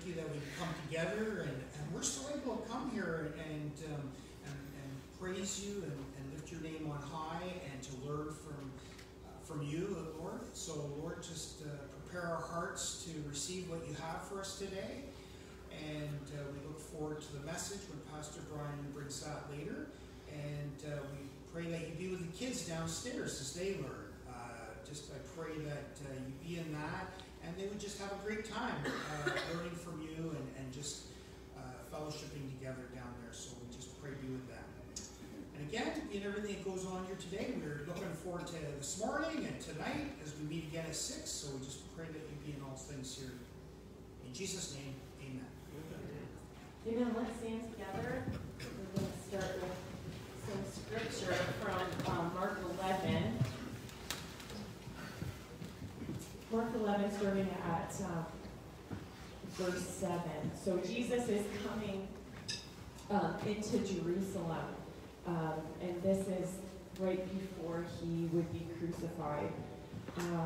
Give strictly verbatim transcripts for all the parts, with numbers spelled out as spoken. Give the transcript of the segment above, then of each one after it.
thank you that we come together and, and we're still able to come here and um, and, and praise you and, and lift your name on high and to learn from uh, from you, Lord. So, Lord, just uh, prepare our hearts to receive what you have for us today. And uh, we look forward to the message when Pastor Brian brings that later. And uh, we pray that you be with the kids downstairs as they learn. Uh, just I pray that uh, you be in that, and they would just have a great time uh, learning from you and, and just uh, fellowshipping together down there. So we just pray be with them. And again, in everything that goes on here today, we're looking forward to this morning and tonight as we meet again at six. So we just pray that you be in all things here. In Jesus' name, amen. Amen. Let's stand together. We're going to start with some scripture from um, Mark eleven. Mark eleven, starting at um, verse seven. So Jesus is coming um, into Jerusalem, um, and this is right before he would be crucified. Um,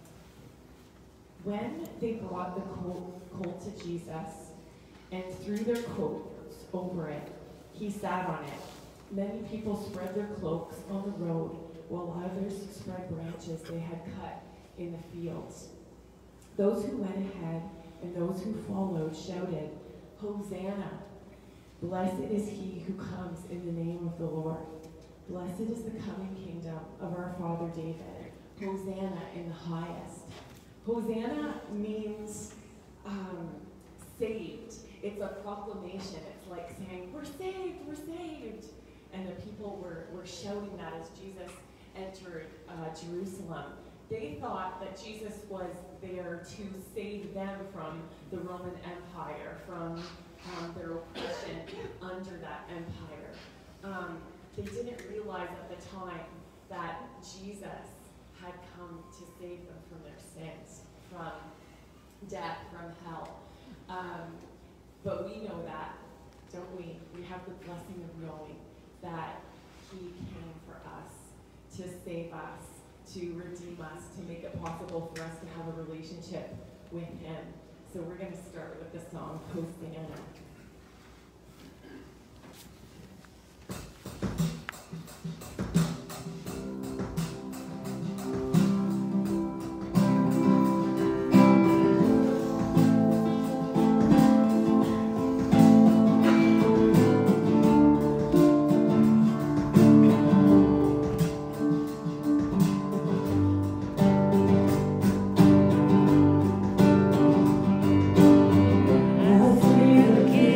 when they brought the colt, colt to Jesus, and threw their coats over it, he sat on it. Many people spread their cloaks on the road, while others spread branches they had cut in the fields. Those who went ahead and those who followed shouted, "Hosanna! Blessed is he who comes in the name of the Lord. Blessed is the coming kingdom of our father David. Hosanna in the highest." Hosanna means um, saved. It's a proclamation. It's like saying, we're saved, we're saved. And the people were, were shouting that as Jesus entered uh, Jerusalem. They thought that Jesus was there to save them from the Roman Empire, from um, their oppression under that empire. Um, they didn't realize at the time that Jesus had come to save them from their sins, from death, from hell. Um, But we know that, don't we? We have the blessing of knowing that he came for us, to save us, to redeem us, to make it possible for us to have a relationship with him. So we're going to start with the song, Hosanna. I feel again.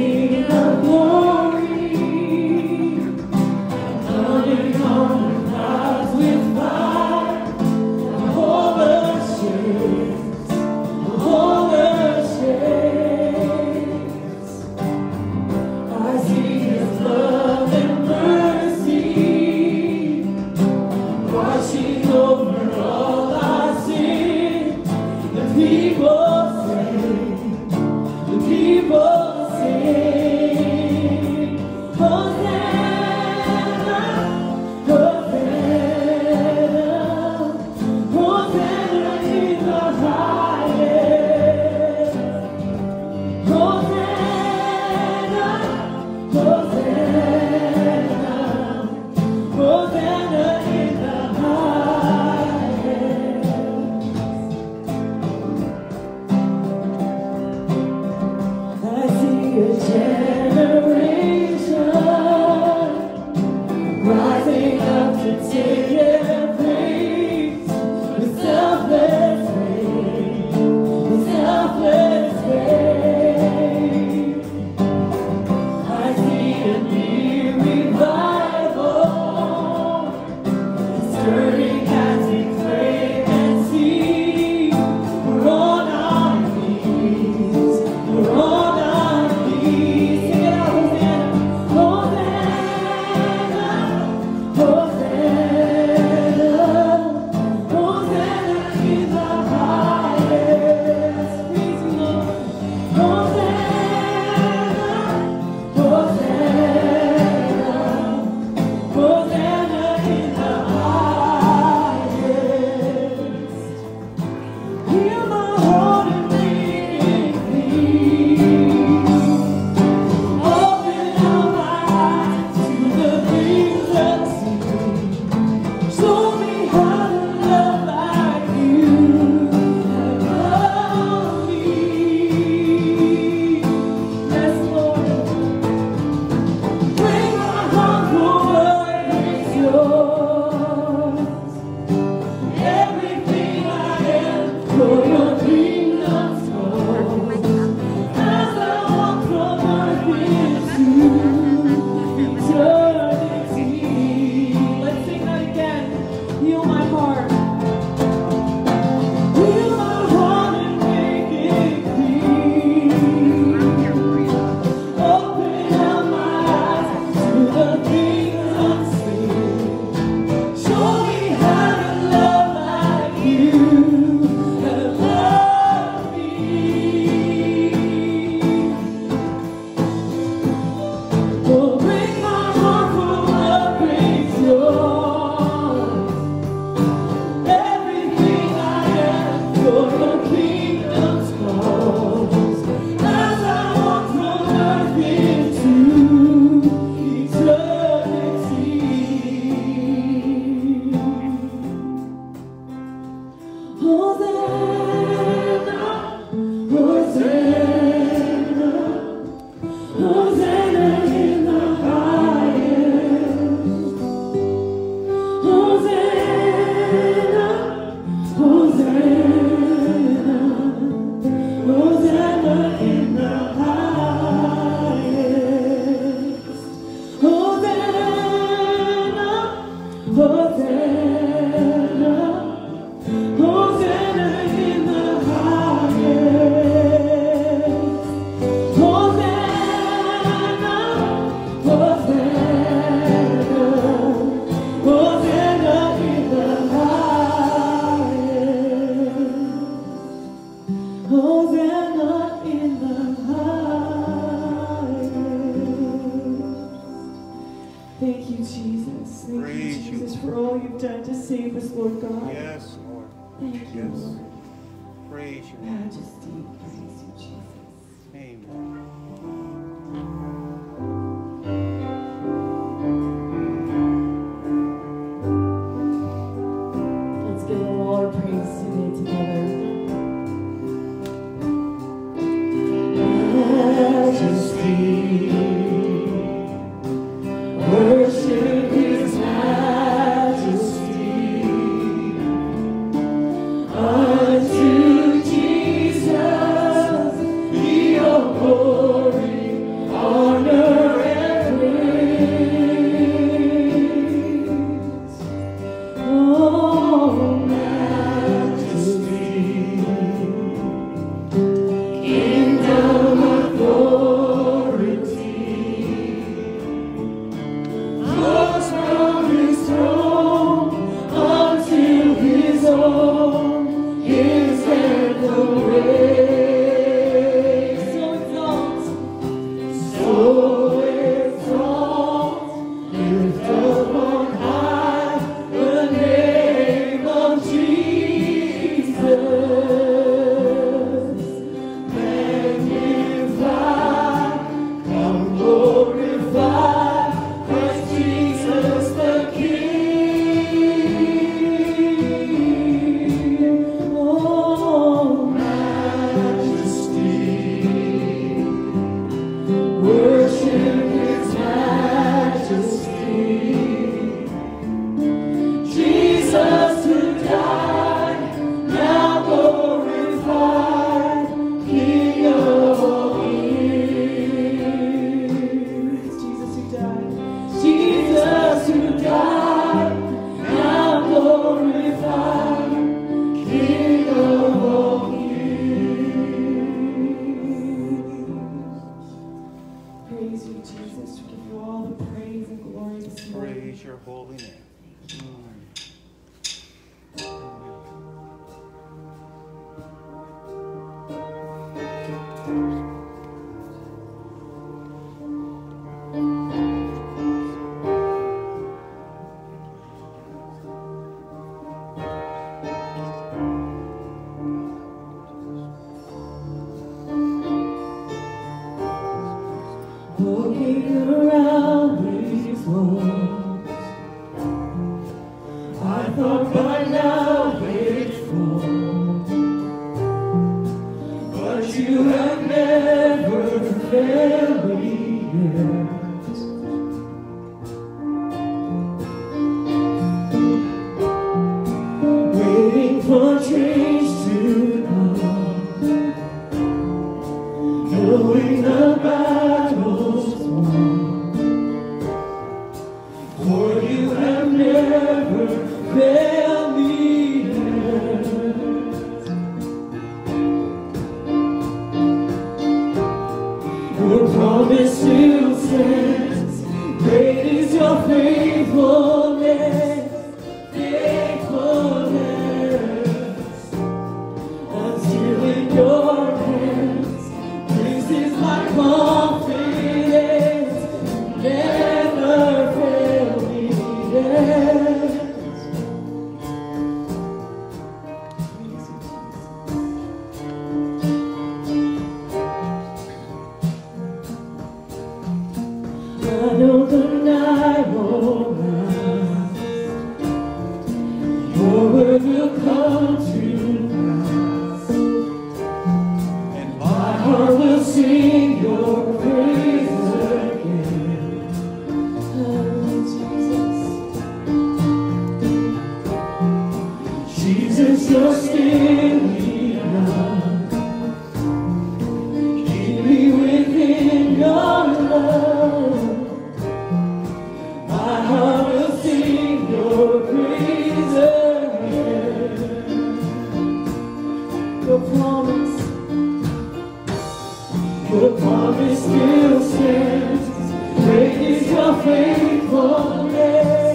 Your promise still stands. Great is your faithfulness,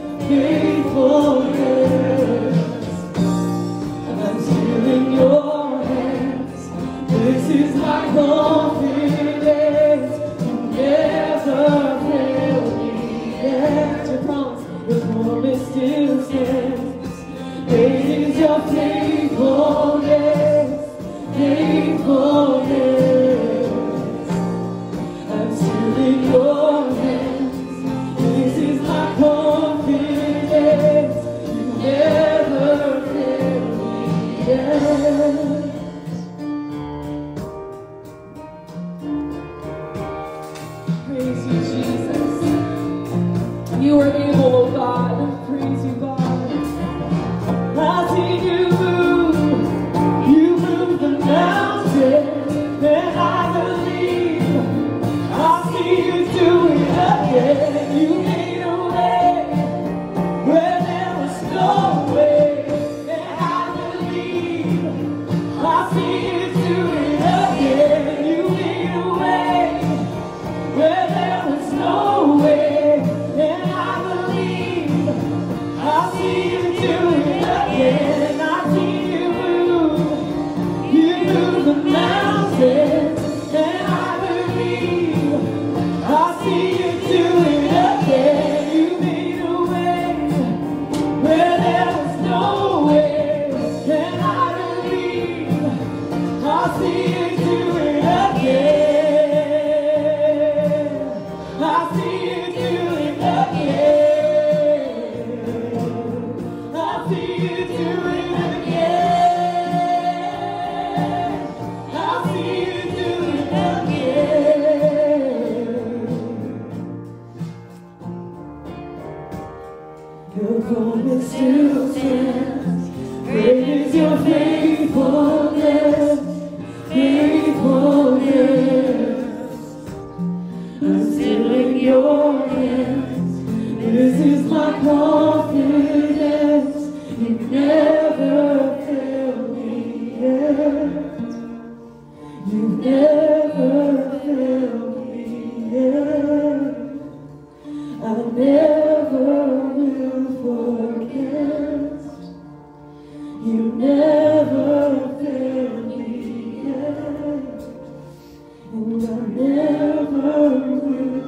faithfulness. I'm still in your hands. This is my confidence. You never fail me. Yet your promise, your promise still stands. Great is your faithfulness, faithfulness. I'm still in your hands. This is my confidence. You never fail me yet. Praise you, Jesus. You are able, oh God. Praise you, God. I've seen you move. You move the mountain, and I believe I'll see you do it again. You made a way where there was no way, and I believe I'll see you do it again. You made a way where there was no way, and I believe I'll see you do it again. I see you move. You move the mountains, and I believe I'll see you do it again. You made a way where there was no way, and I believe I'll see you do it again. I'll see you do it again. I'll see you do it again. I'll see you do it again. Your promise still stands. Great is your faithfulness, faithfulness. I'm still in your hands. This is my confidence. You never fail me yet. You never fail me yet. I never will forget. You never fail me yet. And I never will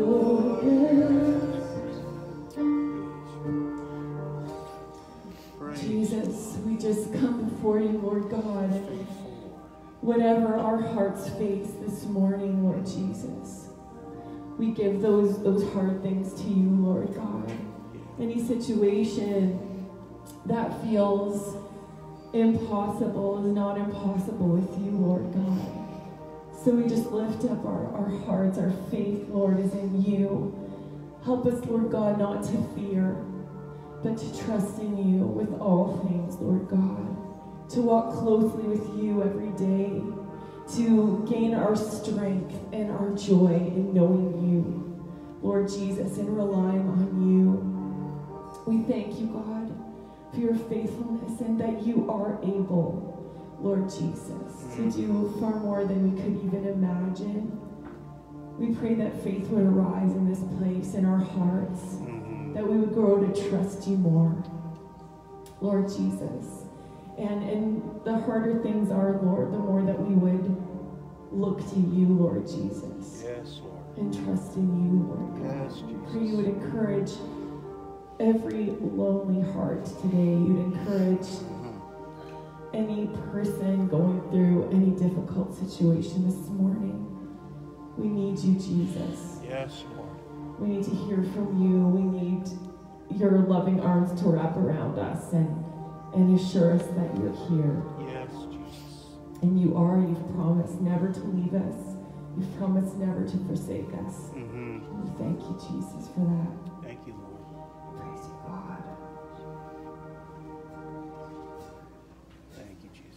forget. Jesus, we just come before you, Lord God, and whatever our hearts face this morning, Lord Jesus, we give those, those hard things to you, Lord God. Any situation that feels impossible is not impossible with you, Lord God. So we just lift up our, our hearts. Our faith, Lord, is in you. Help us, Lord God, not to fear, but to trust in you with all things, Lord God. To walk closely with you every day. To gain our strength and our joy in knowing you, Lord Jesus, and relying on you. We thank you, God, for your faithfulness and that you are able, Lord Jesus, to do far more than we could even imagine. We pray that faith would arise in this place, in our hearts, that we would grow to trust you more, Lord Jesus. And, and the harder things are, Lord, the more that we would look to you, Lord Jesus. Yes, Lord. And trust in you, Lord God. Yes, Jesus. Pray you would encourage every lonely heart today. You'd encourage any person going through any difficult situation this morning. We need you, Jesus. Yes, Lord. We need to hear from you. We need your loving arms to wrap around us and, and assure us that you're here. Yes, Jesus. And you are. You've promised never to leave us. You've promised never to forsake us. Mm-hmm. We thank you, Jesus, for that. Thank you, Lord. Praise you, God. Thank you, Jesus.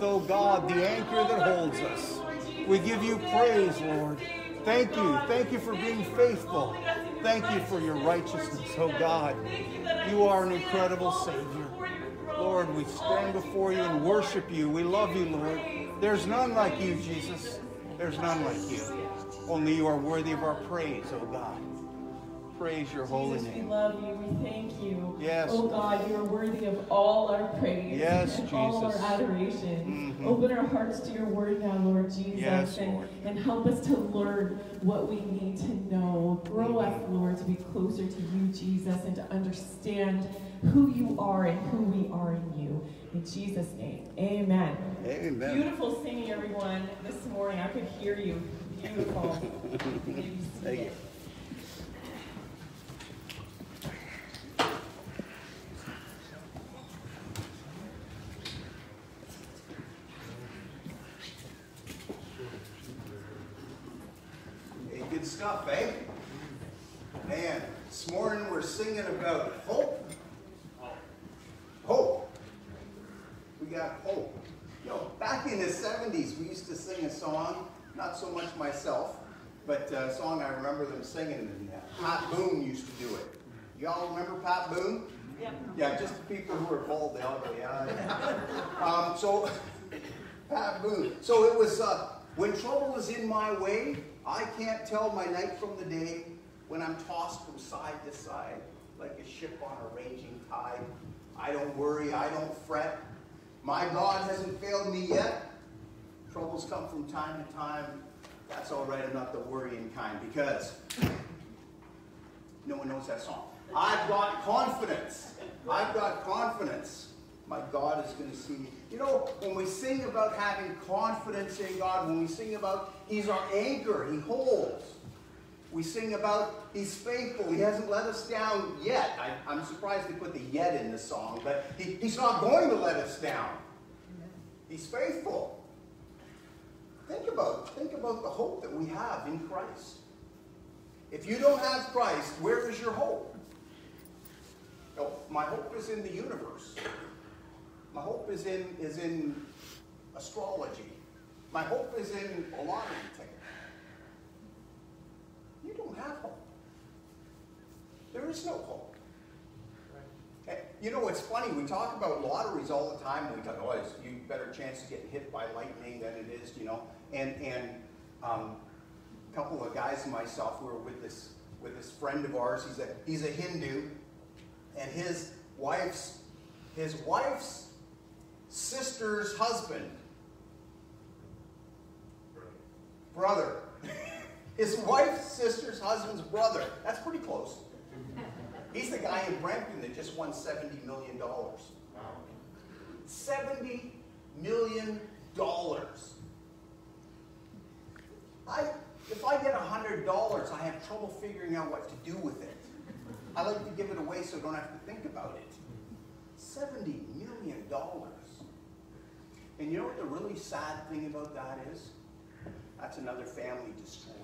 oh God, the anchor that holds us. We give you praise, Lord. Thank you. Thank you for being faithful. Thank you for your righteousness, oh God. You are an incredible Savior. Lord, we stand before you and worship you. We love you, Lord. There's none like you, Jesus. There's none like you. Only you are worthy of our praise, oh God. Praise your holy Jesus, name. we love you. We thank you. Yes. Oh God, you are worthy of all our praise. Yes, and all our Jesus. adoration. Mhm. Open our hearts to your word now, Lord Jesus. Yes, and, Lord. and help us to learn what we need to know. Grow us, Mhm. Lord, to be closer to you, Jesus, and to understand who you are and who we are in you. In Jesus' name, amen. Amen. Beautiful singing, everyone, this morning. I could hear you. Beautiful. Thank you. Hey, good stuff, eh? Man, this morning we're singing about hope. Hope. We got hope. You know, back in the seventies, we used to sing a song, not so much myself, but a song I remember them singing, and uh, Pat Boone used to do it. Y'all remember Pat Boone? Yeah. Yeah, just the people who are bold, they all go, yeah. yeah. um, so, Pat Boone. So it was, uh, when trouble is in my way, I can't tell my night from the day, when I'm tossed from side to side, like a ship on a raging tide. I don't worry, I don't fret. My God hasn't failed me yet. Troubles come from time to time. That's all right, I'm not the worrying kind, because no one knows that song. I've got confidence. I've got confidence. My God is going to see me. You know, when we sing about having confidence in God, when we sing about He's our anchor, He holds. We sing about He's faithful, He hasn't let us down yet. I, I'm surprised they put the yet in the song, but he, He's not going to let us down. He's faithful. Think about, think about the hope that we have in Christ. If you don't have Christ, where is your hope? No, my hope is in the universe. My hope is in, is in astrology. My hope is in a lottery ticket. You don't have hope. There is no hope. Right. You know, it's funny, we talk about lotteries all the time. We talk, oh, it's you better chance of getting hit by lightning than it is, you know. And and um, a couple of guys and myself, we were with this with this friend of ours. He's a he's a Hindu, and his wife's his wife's sister's husband, brother. His wife's sister's husband's brother. That's pretty close. He's the guy in Brampton that just won seventy million dollars. seventy million dollars. I, if I get one hundred dollars, I have trouble figuring out what to do with it. I like to give it away so I don't have to think about it. seventy million dollars. And you know what the really sad thing about that is? That's another family destroyed.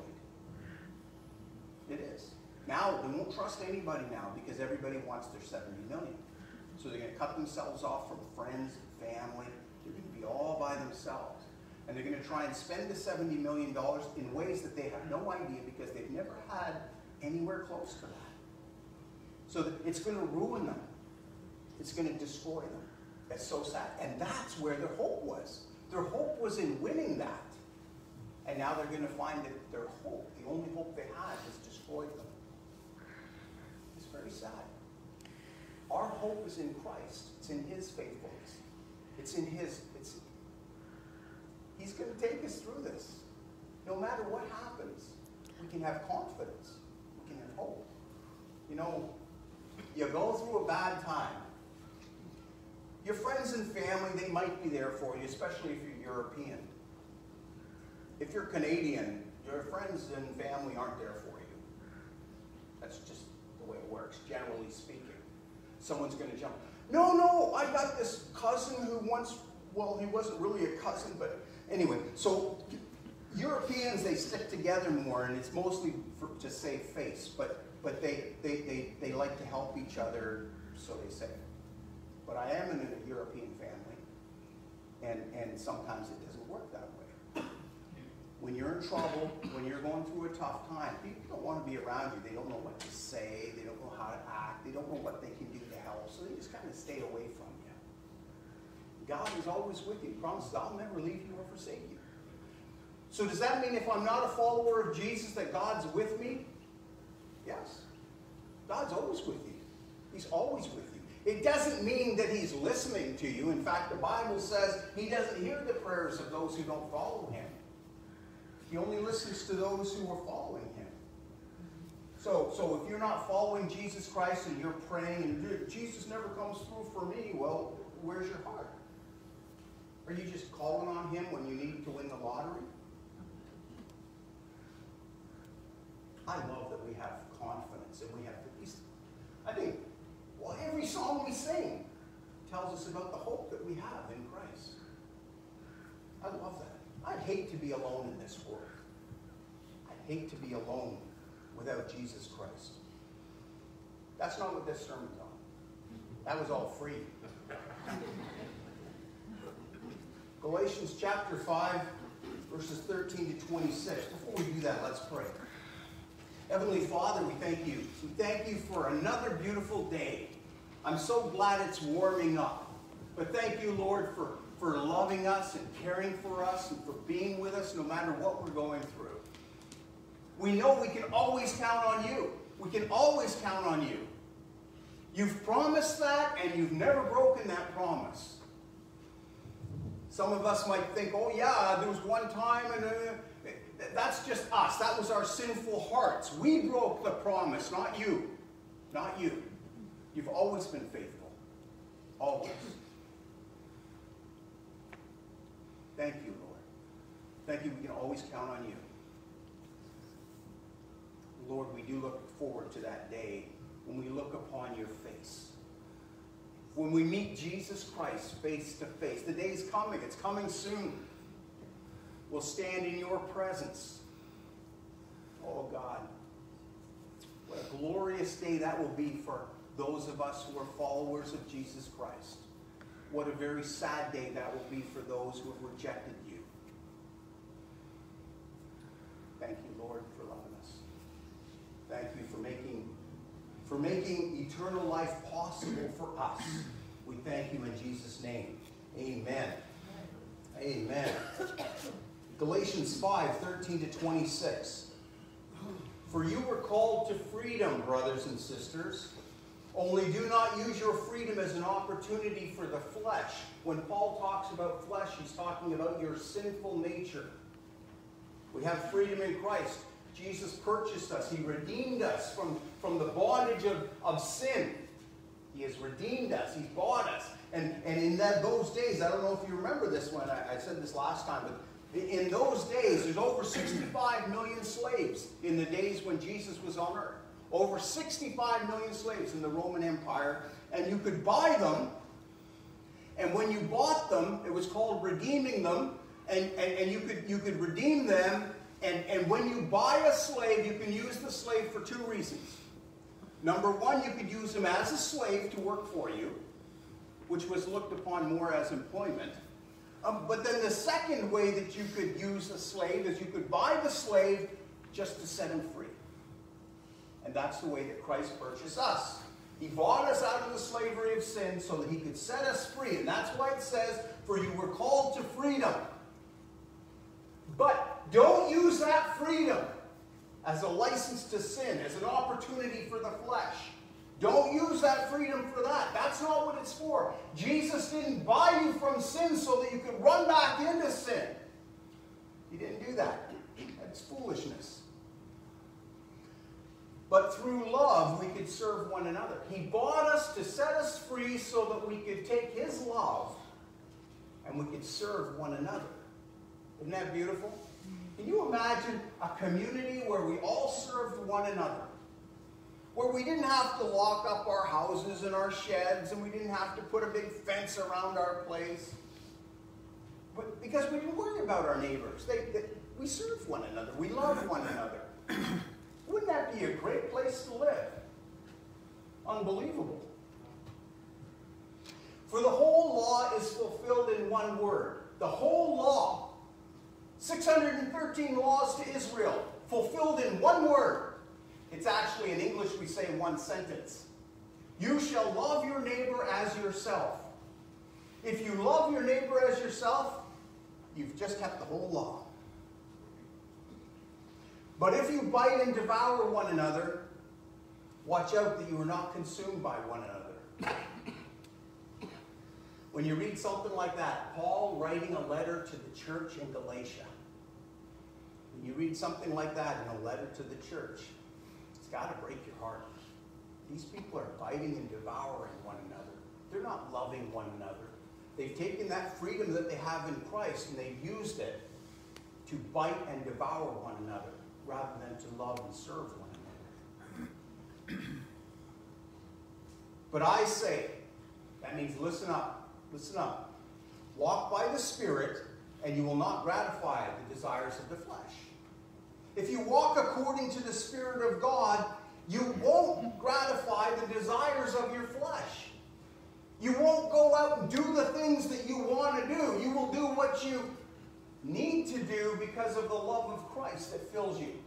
It is. Now, they won't trust anybody now because everybody wants their seventy million. So they're going to cut themselves off from friends and family. They're going to be all by themselves. And they're going to try and spend the seventy million dollars in ways that they have no idea because they've never had anywhere close to that. So that it's going to ruin them. It's going to destroy them. That's so sad. And that's where their hope was. Their hope was in winning that. And now they're going to find that their hope, the only hope they had, has destroyed them. It's very sad. Our hope is in Christ. It's in His faithfulness. It's in His, it's, He's going to take us through this. No matter what happens, we can have confidence. We can have hope. You know, you go through a bad time. Your friends and family, they might be there for you, especially if you're European. If you're Canadian, your friends and family aren't there for you. That's just the way it works, generally speaking. Someone's going to jump. No, no, I got this cousin who once, well, he wasn't really a cousin, but anyway. So Europeans, they stick together more, and it's mostly for, to save face, but, but they, they, they, they like to help each other, so they say. But I am in a European family, And, and sometimes it doesn't work that way. When you're in trouble, when you're going through a tough time, people don't want to be around you. They don't know what to say. They don't know how to act. They don't know what they can do to help. So they just kind of stay away from you. God is always with you. He promises, I'll never leave you or forsake you. So does that mean if I'm not a follower of Jesus that God's with me? Yes. God's always with you. He's always with you. It doesn't mean that he's listening to you. In fact, the Bible says he doesn't hear the prayers of those who don't follow him. He only listens to those who are following him. So, so if you're not following Jesus Christ and you're praying and Jesus never comes through for me, well, where's your heart? Are you just calling on him when you need to win the lottery? I love that we have confidence and we have peace. I think, well, every song we sing tells us about the hope that we have in Christ. I love that. I'd hate to be alone in this world. I'd hate to be alone without Jesus Christ. That's not what this sermon's on. That was all free. Galatians chapter five, verses thirteen to twenty-six. Before we do that, let's pray. Heavenly Father, we thank you. We thank you for another beautiful day. I'm so glad it's warming up. But thank you, Lord, for, for loving us and caring for us and for being with us no matter what we're going through. We know we can always count on you. We can always count on you. You've promised that, and you've never broken that promise. Some of us might think, oh yeah, there was one time, and uh, that's just us. That was our sinful hearts. We broke the promise, not you. Not you. You've always been faithful. Always. Thank you, Lord. Thank you. We can always count on you. Lord, we do look forward to that day when we look upon your face. When we meet Jesus Christ face to face. The day is coming. It's coming soon. We'll stand in your presence. Oh, God. What a glorious day that will be for those of us who are followers of Jesus Christ. What a very sad day that will be for those who have rejected you. Thank you, Lord, for loving us. Thank you for making, for making eternal life possible for us. We thank you in Jesus' name. Amen. Amen. Galatians five, thirteen to twenty-six. For you were called to freedom, brothers and sisters. Only do not use your freedom as an opportunity for the flesh. When Paul talks about flesh, he's talking about your sinful nature. We have freedom in Christ. Jesus purchased us. He redeemed us from, from the bondage of, of sin. He has redeemed us. He's bought us. And, and in that, those days, I don't know if you remember this one. I, I said this last time, but in those days, there's over sixty-five million slaves in the days when Jesus was on earth. Over sixty-five million slaves in the Roman Empire. And you could buy them. And when you bought them, it was called redeeming them. And, and, and you could, you could redeem them. And, and when you buy a slave, you can use the slave for two reasons. Number one, you could use him as a slave to work for you, which was looked upon more as employment. Um, but then the second way that you could use a slave is you could buy the slave just to set him free. And that's the way that Christ purchased us. He bought us out of the slavery of sin so that he could set us free. And that's why it says, for you were called to freedom. But don't use that freedom as a license to sin, as an opportunity for the flesh. Don't use that freedom for that. That's not what it's for. Jesus didn't buy you from sin so that you could run back into sin. He didn't do that. That's foolishness. But through love, we could serve one another. He bought us to set us free so that we could take his love and we could serve one another. Isn't that beautiful? Can you imagine a community where we all served one another? Where we didn't have to lock up our houses and our sheds, and we didn't have to put a big fence around our place. But because we didn't worry about our neighbors. They, they, we served one another. We loved one another. Wouldn't that be a great place to live? Unbelievable. For the whole law is fulfilled in one word. The whole law. six hundred thirteen laws to Israel, fulfilled in one word. It's actually, in English, we say one sentence. You shall love your neighbor as yourself. If you love your neighbor as yourself, you've just kept the whole law. But if you bite and devour one another, watch out that you are not consumed by one another. When you read something like that, Paul writing a letter to the church in Galatia, when you read something like that in a letter to the church, it's got to break your heart. These people are biting and devouring one another. They're not loving one another. They've taken that freedom that they have in Christ and they've used it to bite and devour one another rather than to love and serve one another. But I say, that means listen up, listen up. Walk by the Spirit and you will not gratify the desires of the flesh. If you walk according to the Spirit of God, you won't gratify the desires of your flesh. You won't go out and do the things that you want to do. You will do what you need to do because of the love of Christ that fills you.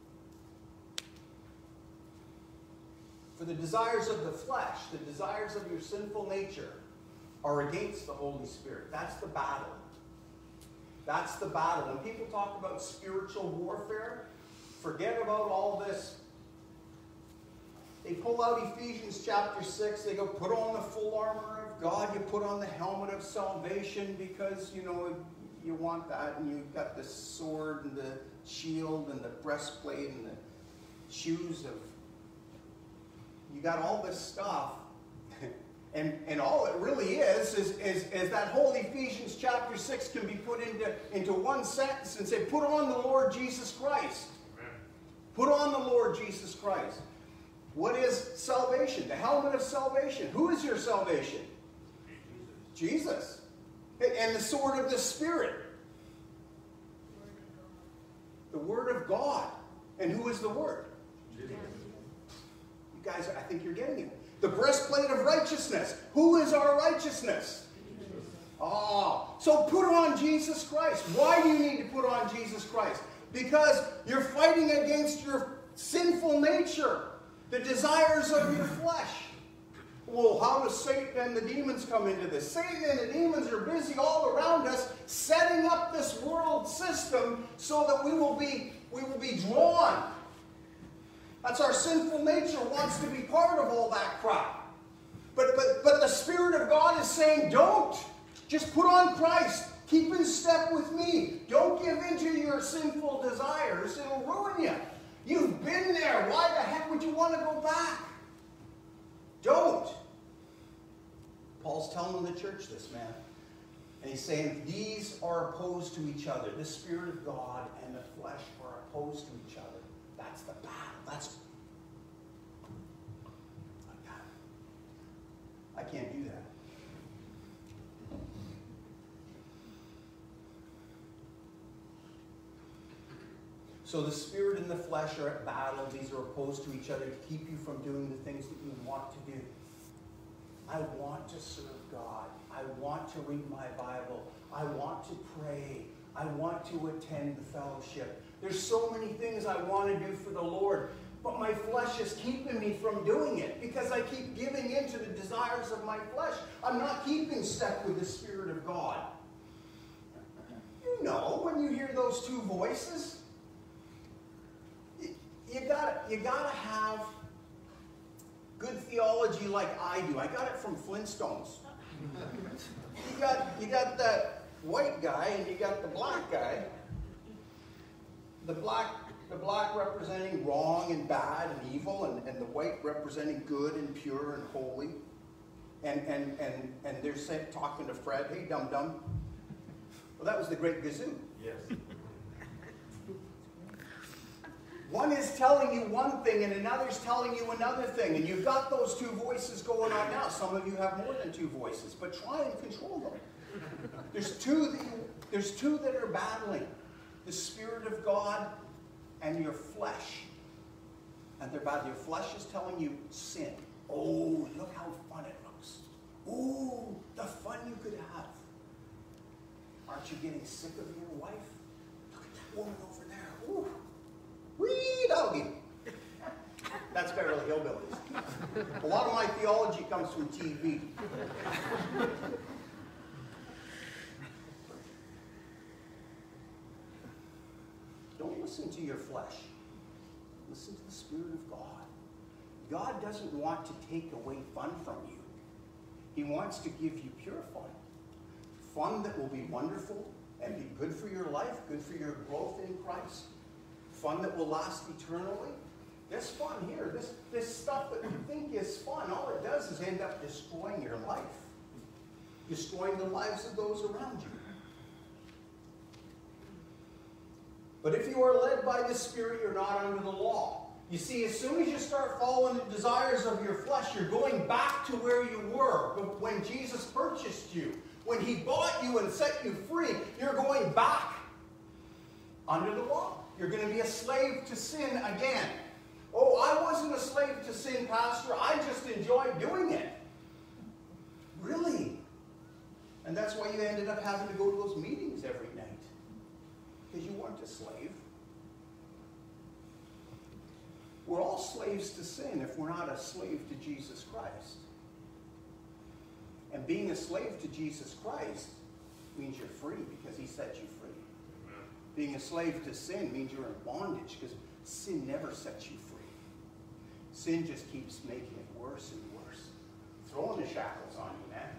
For the desires of the flesh, the desires of your sinful nature, are against the Holy Spirit. That's the battle. That's the battle. When people talk about spiritual warfare, forget about all this. They pull out Ephesians chapter six. They go, put on the full armor of God. You put on the helmet of salvation because, you know, you want that. And you've got the sword and the shield and the breastplate and the shoes of... You got all this stuff. And, and all it really is, is, is, is that whole Ephesians chapter six can be put into, into one sentence and say, put on the Lord Jesus Christ. Amen. Put on the Lord Jesus Christ. What is salvation? The helmet of salvation. Who is your salvation? Jesus. Jesus. And the sword of the Spirit. The Word of God. And who is the Word? Jesus. You guys, I think you're getting it. The breastplate of righteousness. Who is our righteousness? Oh, so put on Jesus Christ. Why do you need to put on Jesus Christ? Because you're fighting against your sinful nature. The desires of your flesh. Well, how does Satan and the demons come into this? Satan and the demons are busy all around us setting up this world system so that we will be, we will be drawn. That's our sinful nature wants to be part of all that crap. But, but, but the Spirit of God is saying, don't. Just put on Christ. Keep in step with me. Don't give in to your sinful desires. It'll ruin you. You've been there. Why the heck would you want to go back? Don't. Paul's telling the church this, man. And he's saying these are opposed to each other. The Spirit of God and the flesh are opposed to each other. That's the battle. That's like that. I can't do that. So the Spirit and the flesh are at battle. These are opposed to each other to keep you from doing the things that you want to do. I want to serve God. I want to read my Bible. I want to pray. I want to attend the fellowship. There's so many things I want to do for the Lord, but my flesh is keeping me from doing it because I keep giving in to the desires of my flesh. I'm not keeping step with the Spirit of God. You know, when you hear those two voices, you, you gotta, you gotta have good theology like I do. I got it from Flintstones. You got, you got that white guy and you got the black guy. The black, the black representing wrong and bad and evil, and, and the white representing good and pure and holy. And and and and they're saying, talking to Fred, hey dum dum. Well, that was the Great Gazoo. Yes. One is telling you one thing and another's telling you another thing. And you've got those two voices going on now. Some of you have more than two voices, but try and control them. There's two that you, there's two that are battling. The Spirit of God and your flesh. And they're battling. Your flesh is telling you sin. Oh, look how fun it looks. Ooh, the fun you could have. Aren't you getting sick of your wife? Look at that woman over there. Ooh, wee doggy. That's Beverly Hillbillies. A lot of my theology comes from T V. Don't listen to your flesh. Listen to the Spirit of God. God doesn't want to take away fun from you. He wants to give you pure fun. Fun that will be wonderful and be good for your life, good for your growth in Christ. Fun that will last eternally. This fun here, this, this stuff that you think is fun, all it does is end up destroying your life. Destroying the lives of those around you. But if you are led by the Spirit, you're not under the law. You see, as soon as you start following the desires of your flesh, you're going back to where you were when Jesus purchased you. When he bought you and set you free, you're going back under the law. You're going to be a slave to sin again. Oh, I wasn't a slave to sin, Pastor. I just enjoyed doing it. Really? And that's why you ended up having to go to those meetings every night. Because you weren't a slave. We're all slaves to sin if we're not a slave to Jesus Christ. And being a slave to Jesus Christ means you're free because he set you free. Amen. Being a slave to sin means you're in bondage because sin never sets you free. Sin just keeps making it worse and worse. Throwing the shackles on you, man.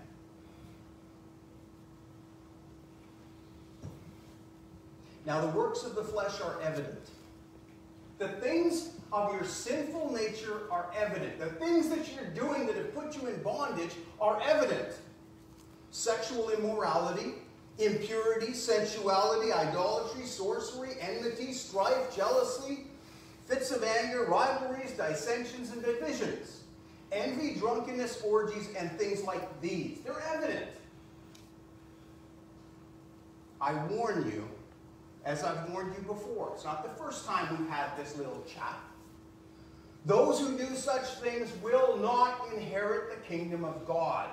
Now the works of the flesh are evident. The things of your sinful nature are evident. The things that you're doing that have put you in bondage are evident. Sexual immorality, impurity, sensuality, idolatry, sorcery, enmity, strife, jealousy, fits of anger, rivalries, dissensions, and divisions. Envy, drunkenness, orgies, and things like these. They're evident. I warn you, as I've warned you before, it's not the first time we've had this little chat. Those who do such things will not inherit the kingdom of God.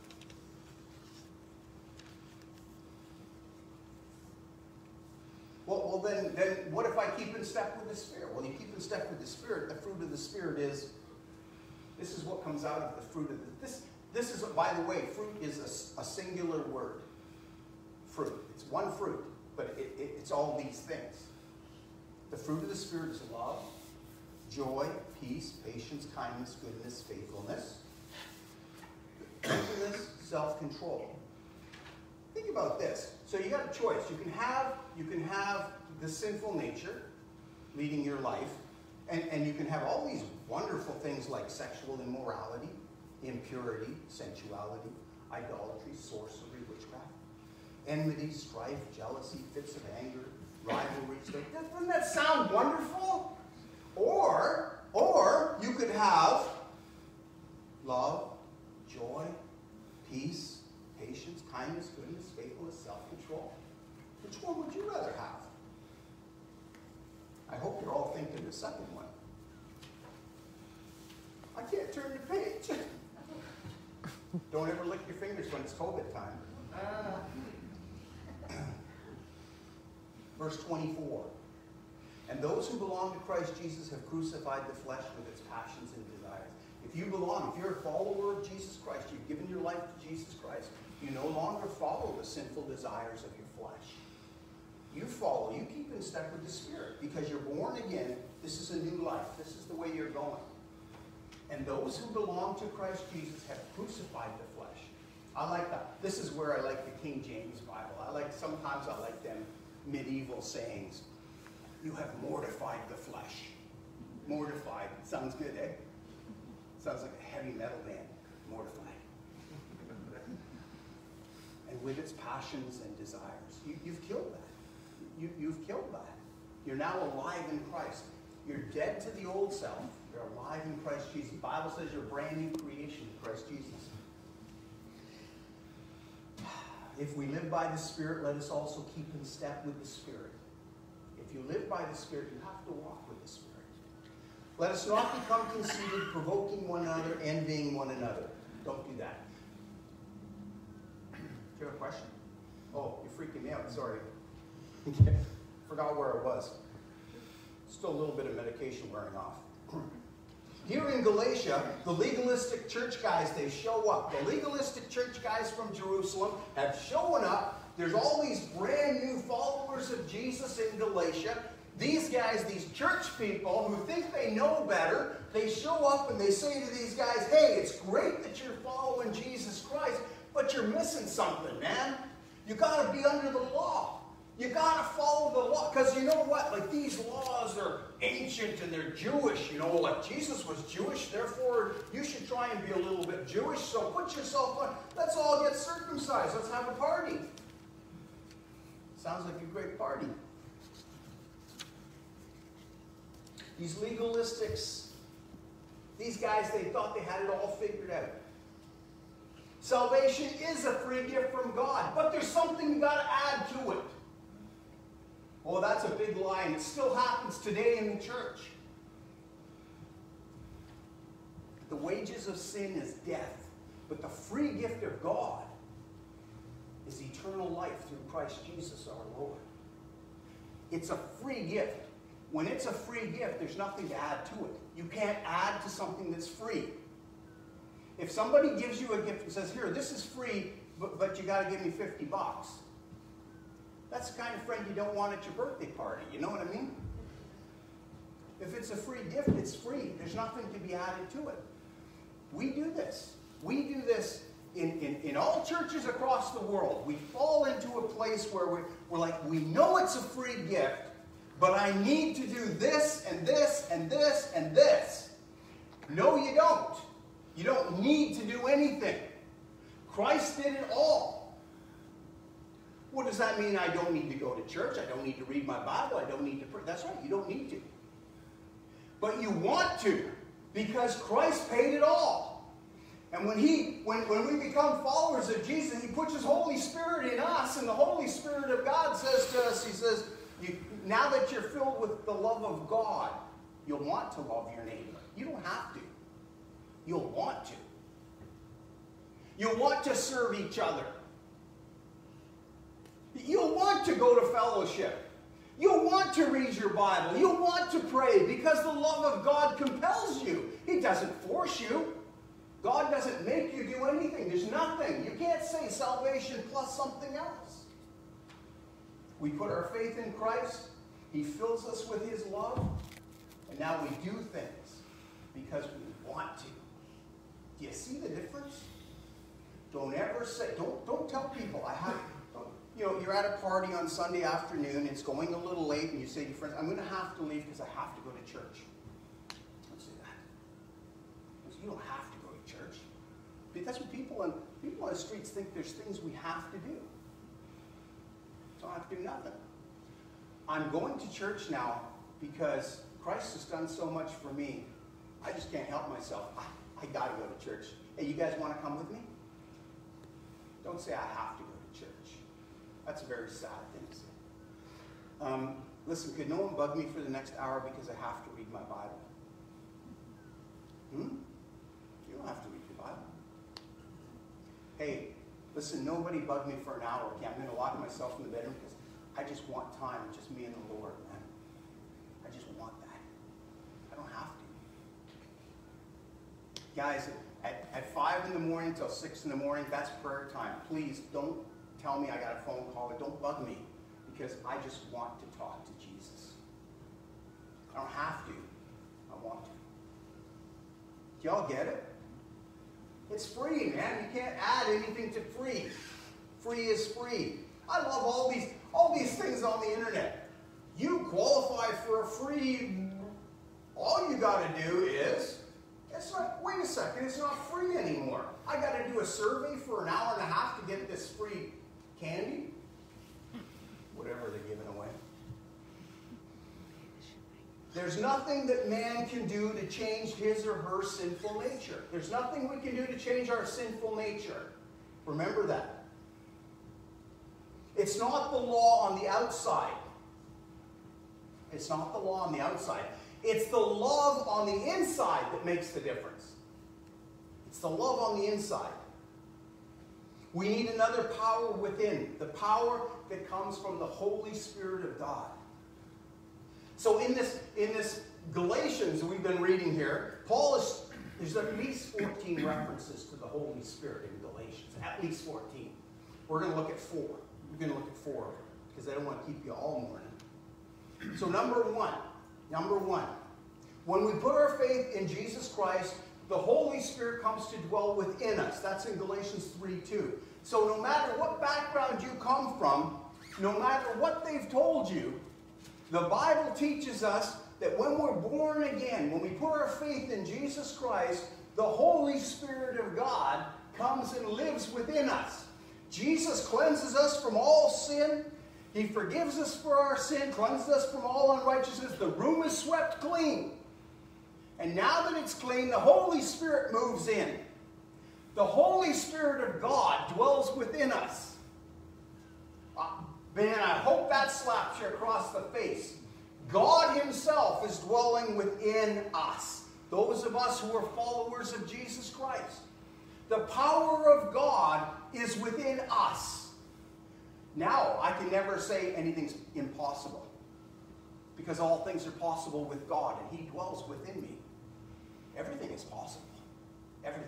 Well, well then, then what if I keep in step with the Spirit? Well, you keep in step with the Spirit. The fruit of the Spirit is, this is what comes out of the fruit of the, this, this is, by the way, fruit is a, a singular word. Fruit. It's one fruit, but it, it, it's all these things. The fruit of the Spirit is love, joy, peace, patience, kindness, goodness, faithfulness, gentleness, self-control. Think about this. So you got a choice. You can have, you can have the sinful nature leading your life, and, and you can have all these wonderful things like sexual immorality, impurity, sensuality, idolatry, sorcery, witchcraft, enmity, strife, jealousy, fits of anger, rivalries. Doesn't that sound wonderful? Or, or you could have love, joy, peace, patience, kindness, goodness, faithfulness, self-control. Which one would you rather have? I hope you're all thinking the second one. I can't turn the page. Don't ever lick your fingers when it's COVID time. Uh. Verse twenty-four. And those who belong to Christ Jesus have crucified the flesh with its passions and desires. If you belong, if you're a follower of Jesus Christ, you've given your life to Jesus Christ, you no longer follow the sinful desires of your flesh. You follow, you keep in step with the Spirit. Because you're born again, this is a new life. This is the way you're going. And those who belong to Christ Jesus have crucified the flesh. I like that. This is where I like the King James Bible. I like, sometimes I like them medieval sayings. You have mortified the flesh. Mortified. Sounds good, eh? Sounds like a heavy metal band. Mortified. And with its passions and desires. You, you've killed that. You, you've killed that. You're now alive in Christ. You're dead to the old self. You're alive in Christ Jesus. The Bible says you're a brand new creation in Christ Jesus. If we live by the Spirit, let us also keep in step with the Spirit. If you live by the Spirit, you have to walk with the Spirit. Let us not become conceited, provoking one another, envying one another. Don't do that. You have a question? Oh, you're freaking me out. Sorry. Okay. Forgot where I was. Still a little bit of medication wearing off. Here in Galatia, the legalistic church guys, they show up. The legalistic church guys from Jerusalem have shown up. There's all these brand new followers of Jesus in Galatia. These guys, these church people who think they know better, they show up and they say to these guys, hey, it's great that you're following Jesus Christ, but you're missing something, man. You got to be under the law. You got to follow the law. Because you know what? Like, these laws are ancient and they're Jewish. You know, like Jesus was Jewish. Therefore, you should try and be a little bit Jewish. So put yourself on. Let's all get circumcised. Let's have a party. Sounds like a great party. These legalistics, these guys, they thought they had it all figured out. Salvation is a free gift from God, but there's something you got to add to it. Oh, that's a big lie, and it still happens today in the church. The wages of sin is death, but the free gift of God is eternal life through Christ Jesus our Lord. It's a free gift. When it's a free gift, there's nothing to add to it. You can't add to something that's free. If somebody gives you a gift and says, here, this is free, but, but you got to give me fifty bucks. That's the kind of friend you don't want at your birthday party. You know what I mean? If it's a free gift, it's free. There's nothing to be added to it. We do this. We do this in, in, in all churches across the world. We fall into a place where we, we're like, we know it's a free gift, but I need to do this and this and this and this. No, you don't. You don't need to do anything. Christ did it all. What does that mean? I don't need to go to church. I don't need to read my Bible. I don't need to pray. That's right. You don't need to. But you want to, because Christ paid it all. And when he, when, when we become followers of Jesus, he puts his Holy Spirit in us, and the Holy Spirit of God says to us, he says, you, now that you're filled with the love of God, you'll want to love your neighbor. You don't have to. You'll want to. You'll want to serve each other. You'll want to go to fellowship. You'll want to read your Bible. You'll want to pray because the love of God compels you. He doesn't force you. God doesn't make you do anything. There's nothing. You can't say salvation plus something else. We put our faith in Christ. He fills us with his love. And now we do things because we want to. Do you see the difference? Don't ever say, don't, don't tell people, I have, don't, you know, you're at a party on Sunday afternoon, it's going a little late, and you say to your friends, I'm going to have to leave because I have to go to church. Don't say that. Because you don't have to go to church. But that's what people on, people on the streets think there's things we have to do. So I don't have to do nothing. I'm going to church now because Christ has done so much for me. I just can't help myself. I, I got to go to church. Hey, you guys want to come with me? Don't say I have to go to church. That's a very sad thing to say. Um, listen, could no one bug me for the next hour because I have to read my Bible? Hmm? You don't have to read your Bible. Hey, listen, nobody bug me for an hour. Okay, I'm going to lock myself in the bedroom because I just want time, just me and the Lord, man. I just want that. I don't have to. Guys, At, at five in the morning till six in the morning, that's prayer time. Please don't tell me I got a phone call. Don't bug me because I just want to talk to Jesus. I don't have to. I want to. Do y'all get it? It's free, man. You can't add anything to free. Free is free. I love all these, all these things on the internet. You qualify for a free. All you got to do is, it's not, wait a second, it's not free anymore. I got to do a survey for an hour and a half to get this free candy. Whatever they're giving away. There's nothing that man can do to change his or her sinful nature. There's nothing we can do to change our sinful nature. Remember that. It's not the law on the outside. It's not the law on the outside. It's the love on the inside that makes the difference. It's the love on the inside. We need another power within, the power that comes from the Holy Spirit of God. So in this, in this Galatians we've been reading here, Paul is, there's at least fourteen references to the Holy Spirit in Galatians. At least fourteen. We're going to look at four. We're going to look at four because I don't want to keep you all morning. So number one, number one, when we put our faith in Jesus Christ, the Holy Spirit comes to dwell within us. That's in Galatians three two. So no matter what background you come from, no matter what they've told you, the Bible teaches us that when we're born again, when we put our faith in Jesus Christ, the Holy Spirit of God comes and lives within us. Jesus cleanses us from all sin. He forgives us for our sin, cleanses us from all unrighteousness. The room is swept clean. And now that it's clean, the Holy Spirit moves in. The Holy Spirit of God dwells within us. Uh, man, I hope that slaps you across the face. God himself is dwelling within us. Those of us who are followers of Jesus Christ. The power of God is within us. Now, I can never say anything's impossible. Because all things are possible with God, and he dwells within me. Everything is possible. Everything.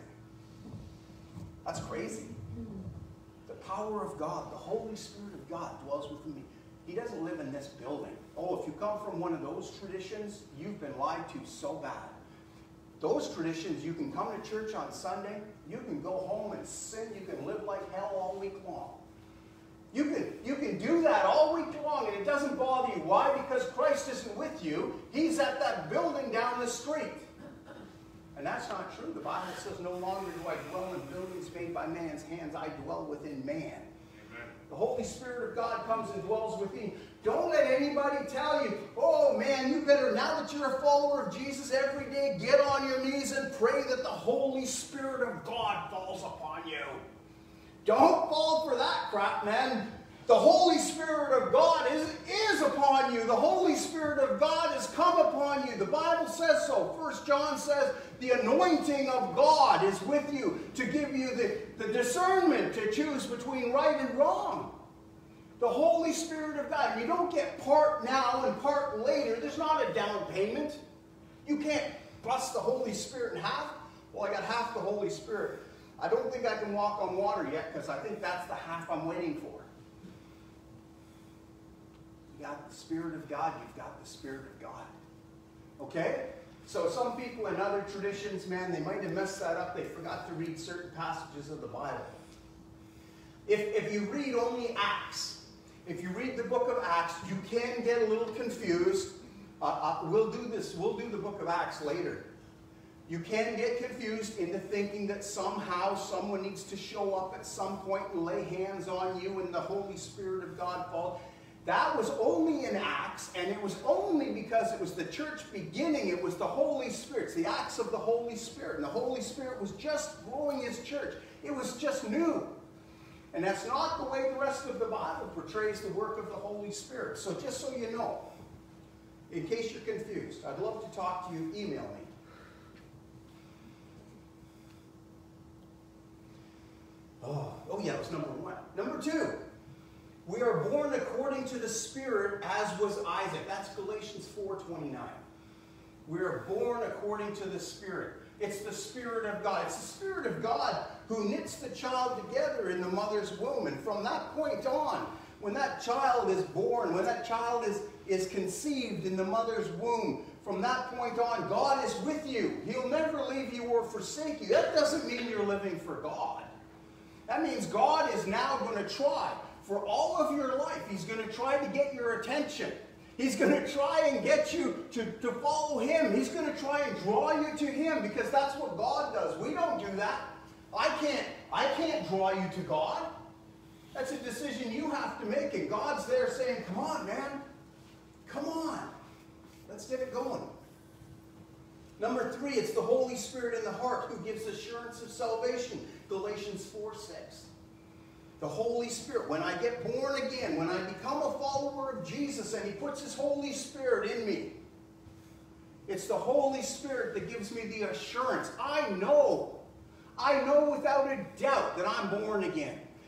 That's crazy. The power of God, the Holy Spirit of God dwells within me. He doesn't live in this building. Oh, if you come from one of those traditions, you've been lied to so bad. Those traditions, you can come to church on Sunday, you can go home and sin, you can live like hell all week long. You can, you can do that all week long and it doesn't bother you. Why? Because Christ isn't with you. He's at that building down the street. And that's not true. The Bible says, no longer do I dwell in buildings made by man's hands. I dwell within man. Amen. The Holy Spirit of God comes and dwells within you. Don't let anybody tell you, oh man, you better, now that you're a follower of Jesus every day, get on your knees and pray that the Holy Spirit of God falls upon you. Don't fall for that crap, man. The Holy Spirit of God is, is upon you. The Holy Spirit of God has come upon you. The Bible says so. First John says the anointing of God is with you to give you the, the discernment to choose between right and wrong. The Holy Spirit of God. You don't get part now and part later. There's not a down payment. You can't bust the Holy Spirit in half. Well, I got half the Holy Spirit. I don't think I can walk on water yet because I think that's the half I'm waiting for. You got the Spirit of God, you've got the Spirit of God. Okay? So some people in other traditions, man, they might have messed that up. They forgot to read certain passages of the Bible. If, if you read only Acts, if you read the book of Acts, you can get a little confused. Uh, uh, we'll do this, we'll do the book of Acts later. You can get confused into thinking that somehow someone needs to show up at some point and lay hands on you and the Holy Spirit of God falls. That was only in Acts, and it was only because it was the church beginning. It was the Holy Spirit. It's the acts of the Holy Spirit. And the Holy Spirit was just growing his church. It was just new. And that's not the way the rest of the Bible portrays the work of the Holy Spirit. So just so you know, in case you're confused, I'd love to talk to you. Email me. Oh, oh yeah, that was number one. Number two. We are born according to the Spirit, as was Isaac. That's Galatians four twenty-nine. We are born according to the Spirit. It's the Spirit of God. It's the Spirit of God who knits the child together in the mother's womb. And from that point on, when that child is born, when that child is, is conceived in the mother's womb, from that point on, God is with you. He'll never leave you or forsake you. That doesn't mean you're living for God. That means God is now going to try. For all of your life, he's going to try to get your attention. He's going to try and get you to, to follow him. He's going to try and draw you to him because that's what God does. We don't do that. I can't, I can't draw you to God. That's a decision you have to make. And God's there saying, come on, man. Come on. Let's get it going. Number three, it's the Holy Spirit in the heart who gives assurance of salvation. Galatians four six. The Holy Spirit. When I get born again, when I become a follower of Jesus and he puts his Holy Spirit in me, it's the Holy Spirit that gives me the assurance. I know, I know without a doubt that I'm born again.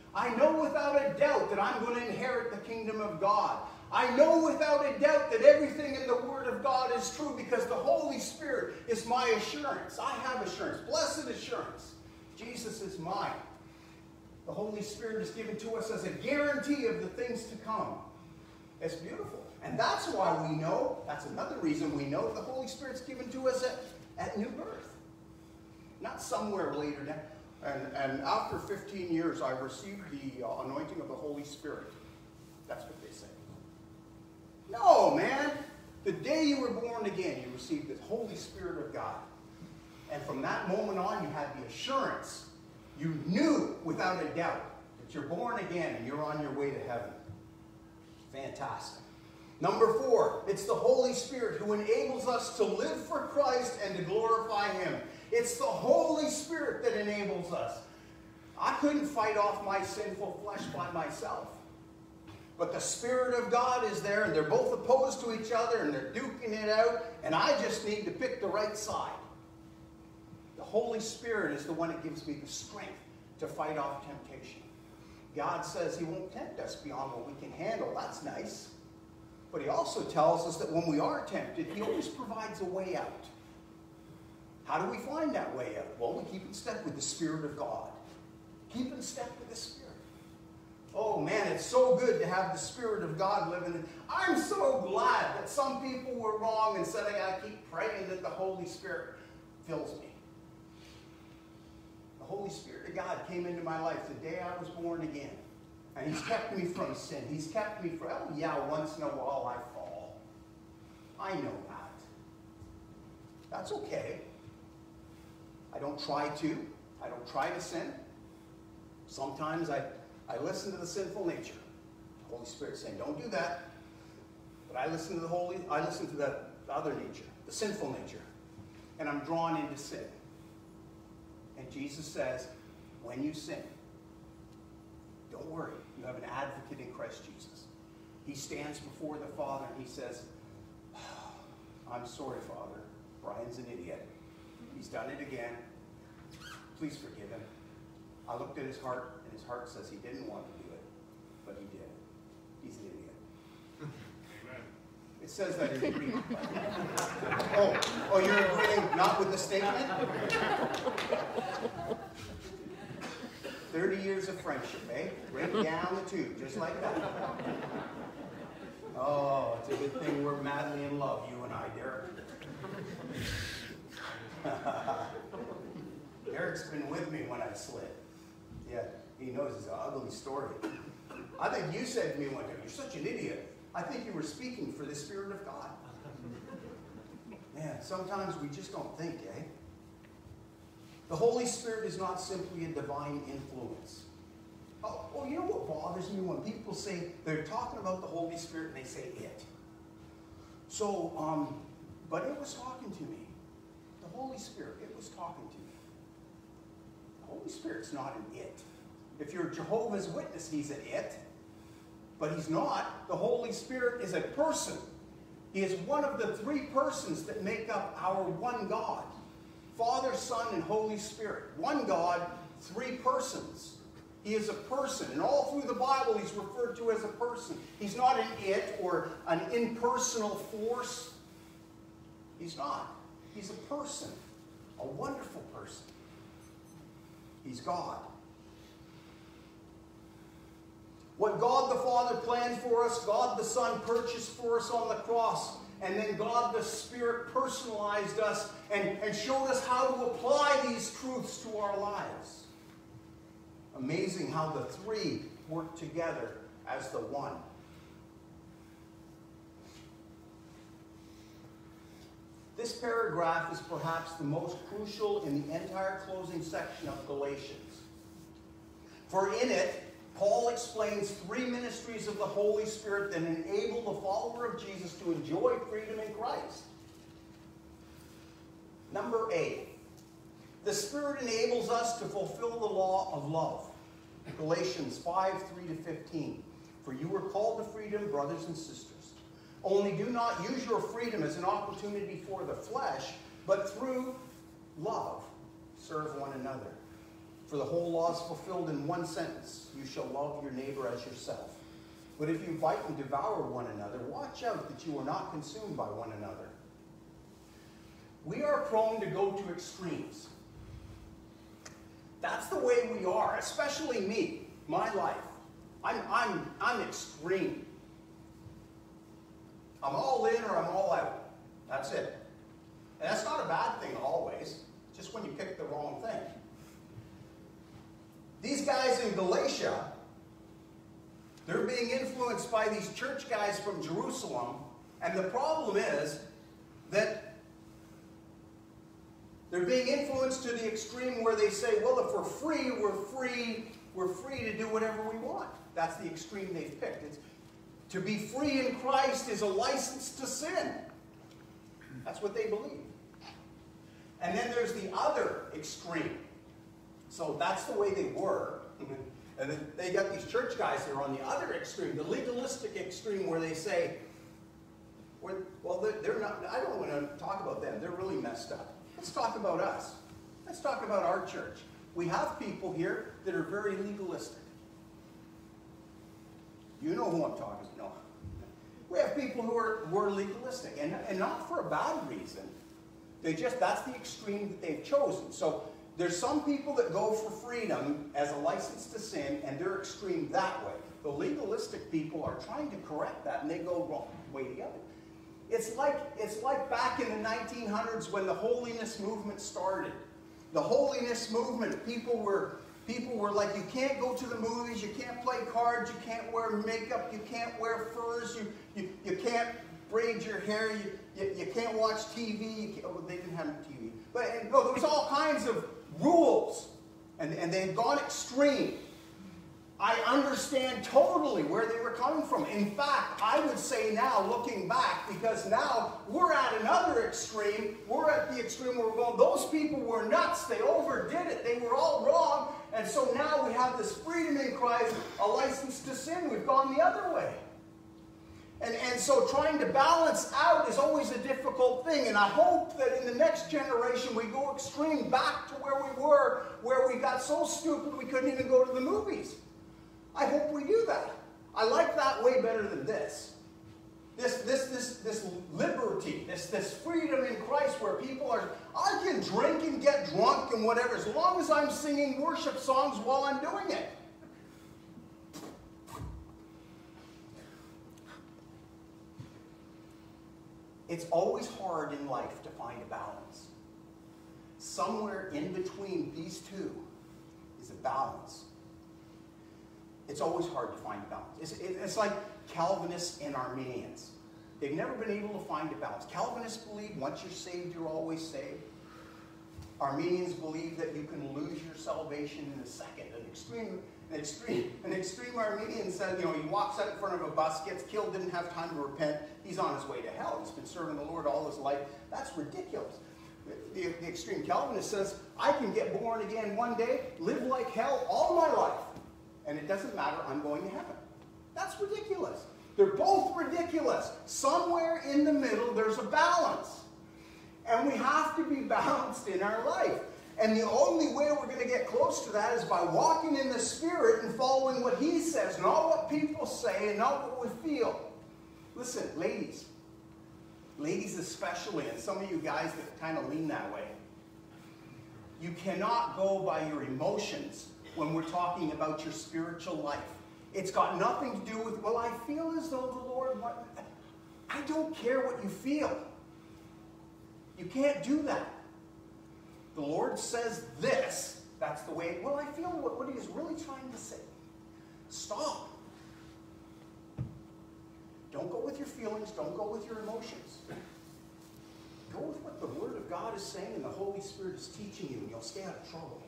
I know without a doubt that I'm going to inherit the kingdom of God. I know without a doubt that everything in the Word of God is true because the Holy Spirit is my assurance. I have assurance, blessed assurance. Jesus is mine. The Holy Spirit is given to us as a guarantee of the things to come. It's beautiful. And that's why we know, that's another reason we know the Holy Spirit's given to us at, at new birth. Not somewhere later down. And, and after fifteen years, I received the uh, anointing of the Holy Spirit. That's what they say. No, man. The day you were born again, you received the Holy Spirit of God. And from that moment on, you had the assurance. You knew without a doubt that you're born again and you're on your way to heaven. Fantastic. Number four, it's the Holy Spirit who enables us to live for Christ and to glorify Him. It's the Holy Spirit that enables us. I couldn't fight off my sinful flesh by myself. But the Spirit of God is there, and they're both opposed to each other, and they're duking it out, and I just need to pick the right side. The Holy Spirit is the one that gives me the strength to fight off temptation. God says He won't tempt us beyond what we can handle. That's nice. But He also tells us that when we are tempted, He always provides a way out. How do we find that way out? Well, we keep in step with the Spirit of God. Keep in step with the Spirit. Oh man, it's so good to have the Spirit of God living in. I'm so glad that some people were wrong and said I gotta keep praying that the Holy Spirit fills me. The Holy Spirit of God came into my life the day I was born again. And He's kept me from sin. He's kept me from, oh yeah, once in a while I fall. I know that. That's okay. I don't try to. I don't try to sin. Sometimes I, I listen to the sinful nature. The Holy Spirit saying, don't do that. But I listen to the Holy, I listen to the, the other nature, the sinful nature. And I'm drawn into sin. And Jesus says, when you sin, don't worry. You have an advocate in Christ Jesus. He stands before the Father and He says, oh, I'm sorry, Father. Brian's an idiot. He's done it again. Please forgive him. I looked at his heart, and his heart says he didn't want to do it, but he did. He's an idiot. Amen. It says that in Greek. oh, oh, you're agreeing not with the statement? Thirty years of friendship, eh? Right down the tube, just like that. Oh, it's a good thing we're madly in love, you and I, Derek. Eric's been with me when I slid. Yeah, he knows it's an ugly story. I think you said to me one time, you're such an idiot. I think you were speaking for the Spirit of God. Man, sometimes we just don't think, eh? The Holy Spirit is not simply a divine influence. Oh, oh, you know what bothers me when people say, they're talking about the Holy Spirit and they say it. So, um, but it was talking to me. The Holy Spirit, it was talking to me. The Holy Spirit's not an it. If you're Jehovah's Witness, He's an it. But He's not. The Holy Spirit is a person. He is one of the three persons that make up our one God. Father, Son, and Holy Spirit. One God, three persons. He is a person. And all through the Bible, He's referred to as a person. He's not an it or an impersonal force. He's not. He's a person. A wonderful person. He's God. What God the Father planned for us, God the Son purchased for us on the cross, and then God the Spirit personalized us and, and showed us how to apply these truths to our lives. Amazing how the three work together as the one. This paragraph is perhaps the most crucial in the entire closing section of Galatians. For in it, Paul explains three ministries of the Holy Spirit that enable the follower of Jesus to enjoy freedom in Christ. Number A, the Spirit enables us to fulfill the law of love. Galatians five, three to fifteen. For you were called to freedom, brothers and sisters. Only do not use your freedom as an opportunity for the flesh, but through love serve one another. For the whole law is fulfilled in one sentence: you shall love your neighbor as yourself. But if you bite and devour one another, watch out that you are not consumed by one another. We are prone to go to extremes. That's the way we are, especially me, my life. I'm, I'm, I'm extreme. I'm all in or I'm all out. That's it. And that's not a bad thing always, just when you pick the wrong thing. These guys in Galatia, they're being influenced by these church guys from Jerusalem, and the problem is that they're being influenced to the extreme where they say, well, if we're free, we're free, we're free to do whatever we want. That's the extreme they've picked. It's, to be free in Christ is a license to sin. That's what they believe. And then there's the other extreme. So that's the way they were. And then they got these church guys that are on the other extreme, the legalistic extreme, where they say, well, they're not, I don't want to talk about them. They're really messed up. Let's talk about us. Let's talk about our church. We have people here that are very legalistic. You know who I'm talking to. No. We have people who are, who are legalistic, and, and not for a bad reason. They just, that's the extreme that they've chosen. So there's some people that go for freedom as a license to sin, and they're extreme that way. The legalistic people are trying to correct that, and they go wrong way the other. It's like, it's like back in the nineteen hundreds when the holiness movement started. The holiness movement, people were, people were like, you can't go to the movies, you can't play cards, you can't wear makeup, you can't wear furs, you, you, you can't braid your hair, you, you, you can't watch T V. You can't, oh, they didn't have T V. But no, there was all kinds of rules, and, and they had gone extreme. I understand totally where they were coming from. In fact, I would say now, looking back, because now we're at another extreme. We're at the extreme where we're going, those people were nuts. They overdid it. They were all wrong. And so now we have this freedom in Christ, a license to sin. We've gone the other way. And, and so trying to balance out is always a difficult thing. And I hope that in the next generation we go extreme back to where we were, where we got so stupid we couldn't even go to the movies. I hope we do that. I like that way better than this. This, this, this, this liberty, this, this freedom in Christ where people are, I can drink and get drunk and whatever, as long as I'm singing worship songs while I'm doing it. It's always hard in life to find a balance. Somewhere in between these two is a balance. It's always hard to find a balance. It's, it's like Calvinists and Arminians. They've never been able to find a balance. Calvinists believe once you're saved, you're always saved. Arminians believe that you can lose your salvation in a second. An extreme, an extreme, an extreme Arminian said, you know, he walks out in front of a bus, gets killed, didn't have time to repent. He's on his way to hell. He's been serving the Lord all his life. That's ridiculous. The, the, the extreme Calvinist says, I can get born again one day, live like hell all my life, and it doesn't matter, I'm going to heaven. That's ridiculous. They're both ridiculous. Somewhere in the middle, there's a balance. And we have to be balanced in our life. And the only way we're going to get close to that is by walking in the Spirit and following what He says, not what people say and not what we feel. Listen, ladies. Ladies especially, and some of you guys that kind of lean that way. You cannot go by your emotions when we're talking about your spiritual life. It's got nothing to do with, well, I feel as though the Lord, what? I don't care what you feel. You can't do that. The Lord says this. That's the way, well, I feel what, what He is really trying to say. Stop. Don't go with your feelings. Don't go with your emotions. Go with what the Word of God is saying and the Holy Spirit is teaching you, and you'll stay out of trouble.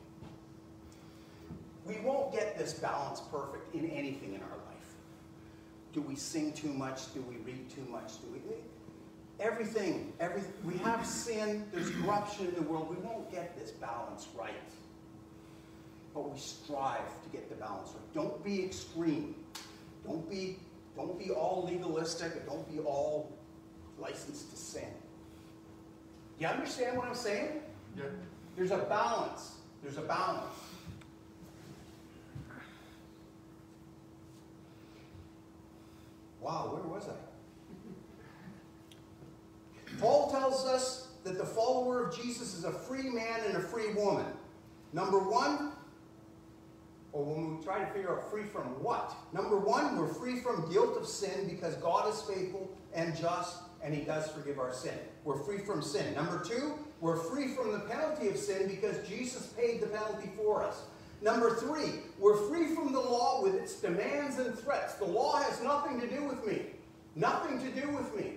We won't get this balance perfect in anything in our life. Do we sing too much? Do we read too much? Do we... Everything, everything. We have sin. There's corruption in the world. We won't get this balance right. But we strive to get the balance right. Don't be extreme. Don't be, don't be all legalistic. Don't be all licensed to sin. Do you understand what I'm saying? Yeah. There's a balance. There's a balance. tells us that the follower of Jesus is a free man and a free woman. Number one, or when we try to figure out free from what? Number one, we're free from guilt of sin because God is faithful and just and he does forgive our sin. We're free from sin. Number two, we're free from the penalty of sin because Jesus paid the penalty for us. Number three, we're free from the law with its demands and threats. The law has nothing to do with me. Nothing to do with me.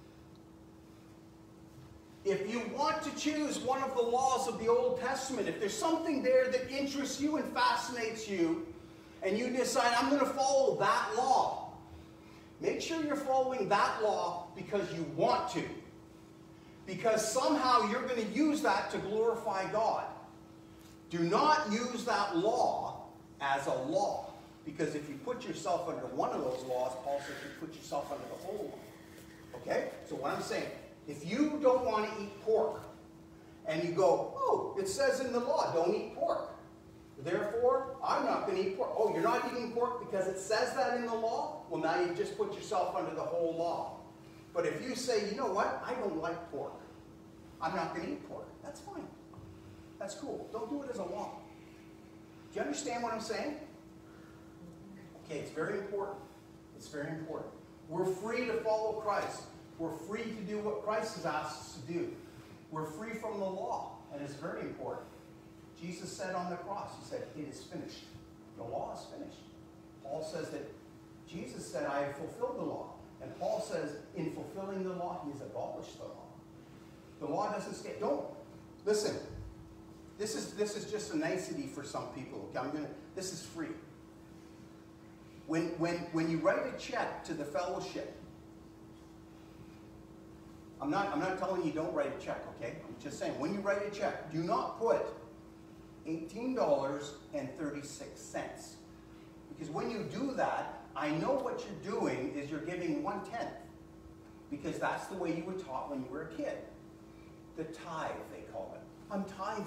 If you want to choose one of the laws of the Old Testament, if there's something there that interests you and fascinates you, and you decide, I'm going to follow that law, make sure you're following that law because you want to. Because somehow you're going to use that to glorify God. Do not use that law as a law. Because if you put yourself under one of those laws, Paul says you put yourself under the whole law. Okay? So what I'm saying, if you don't want to eat pork, and you go, oh, it says in the law, don't eat pork. Therefore, I'm not going to eat pork. Oh, you're not eating pork because it says that in the law? Well, now you've just put yourself under the whole law. But if you say, you know what, I don't like pork. I'm not going to eat pork. That's fine. That's cool. Don't do it as a law. Do you understand what I'm saying? Okay, it's very important. It's very important. We're free to follow Christ. We're free to do what Christ has asked us to do. We're free from the law, and it's very important. Jesus said on the cross, he said, it is finished. The law is finished. Paul says that Jesus said, I have fulfilled the law. And Paul says, in fulfilling the law, he has abolished the law. The law doesn't stay. Don't, listen, this is, this is just a nicety for some people. Okay, I'm gonna, this is free. When, when, when you write a check to the fellowship, I'm not, I'm not telling you don't write a check, okay? I'm just saying, when you write a check, do not put eighteen dollars and thirty-six cents. Because when you do that, I know what you're doing is you're giving one-tenth. Because that's the way you were taught when you were a kid. The tithe, they call it. I'm tithing.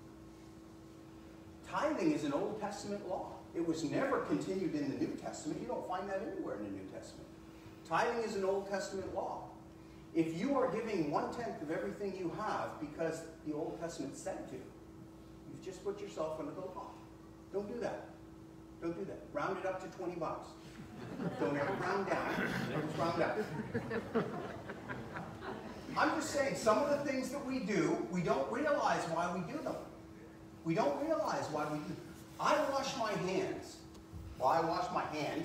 Tithing is an Old Testament law. It was never continued in the New Testament. You don't find that anywhere in the New Testament. Tithing is an Old Testament law. If you are giving one-tenth of everything you have because the Old Testament said to, you've just put yourself under the law. Don't do that. Don't do that. Round it up to twenty bucks. Don't ever round down. Just round up. I'm just saying, some of the things that we do, we don't realize why we do them. We don't realize why we do them. I wash my hands. Well, I wash my hand.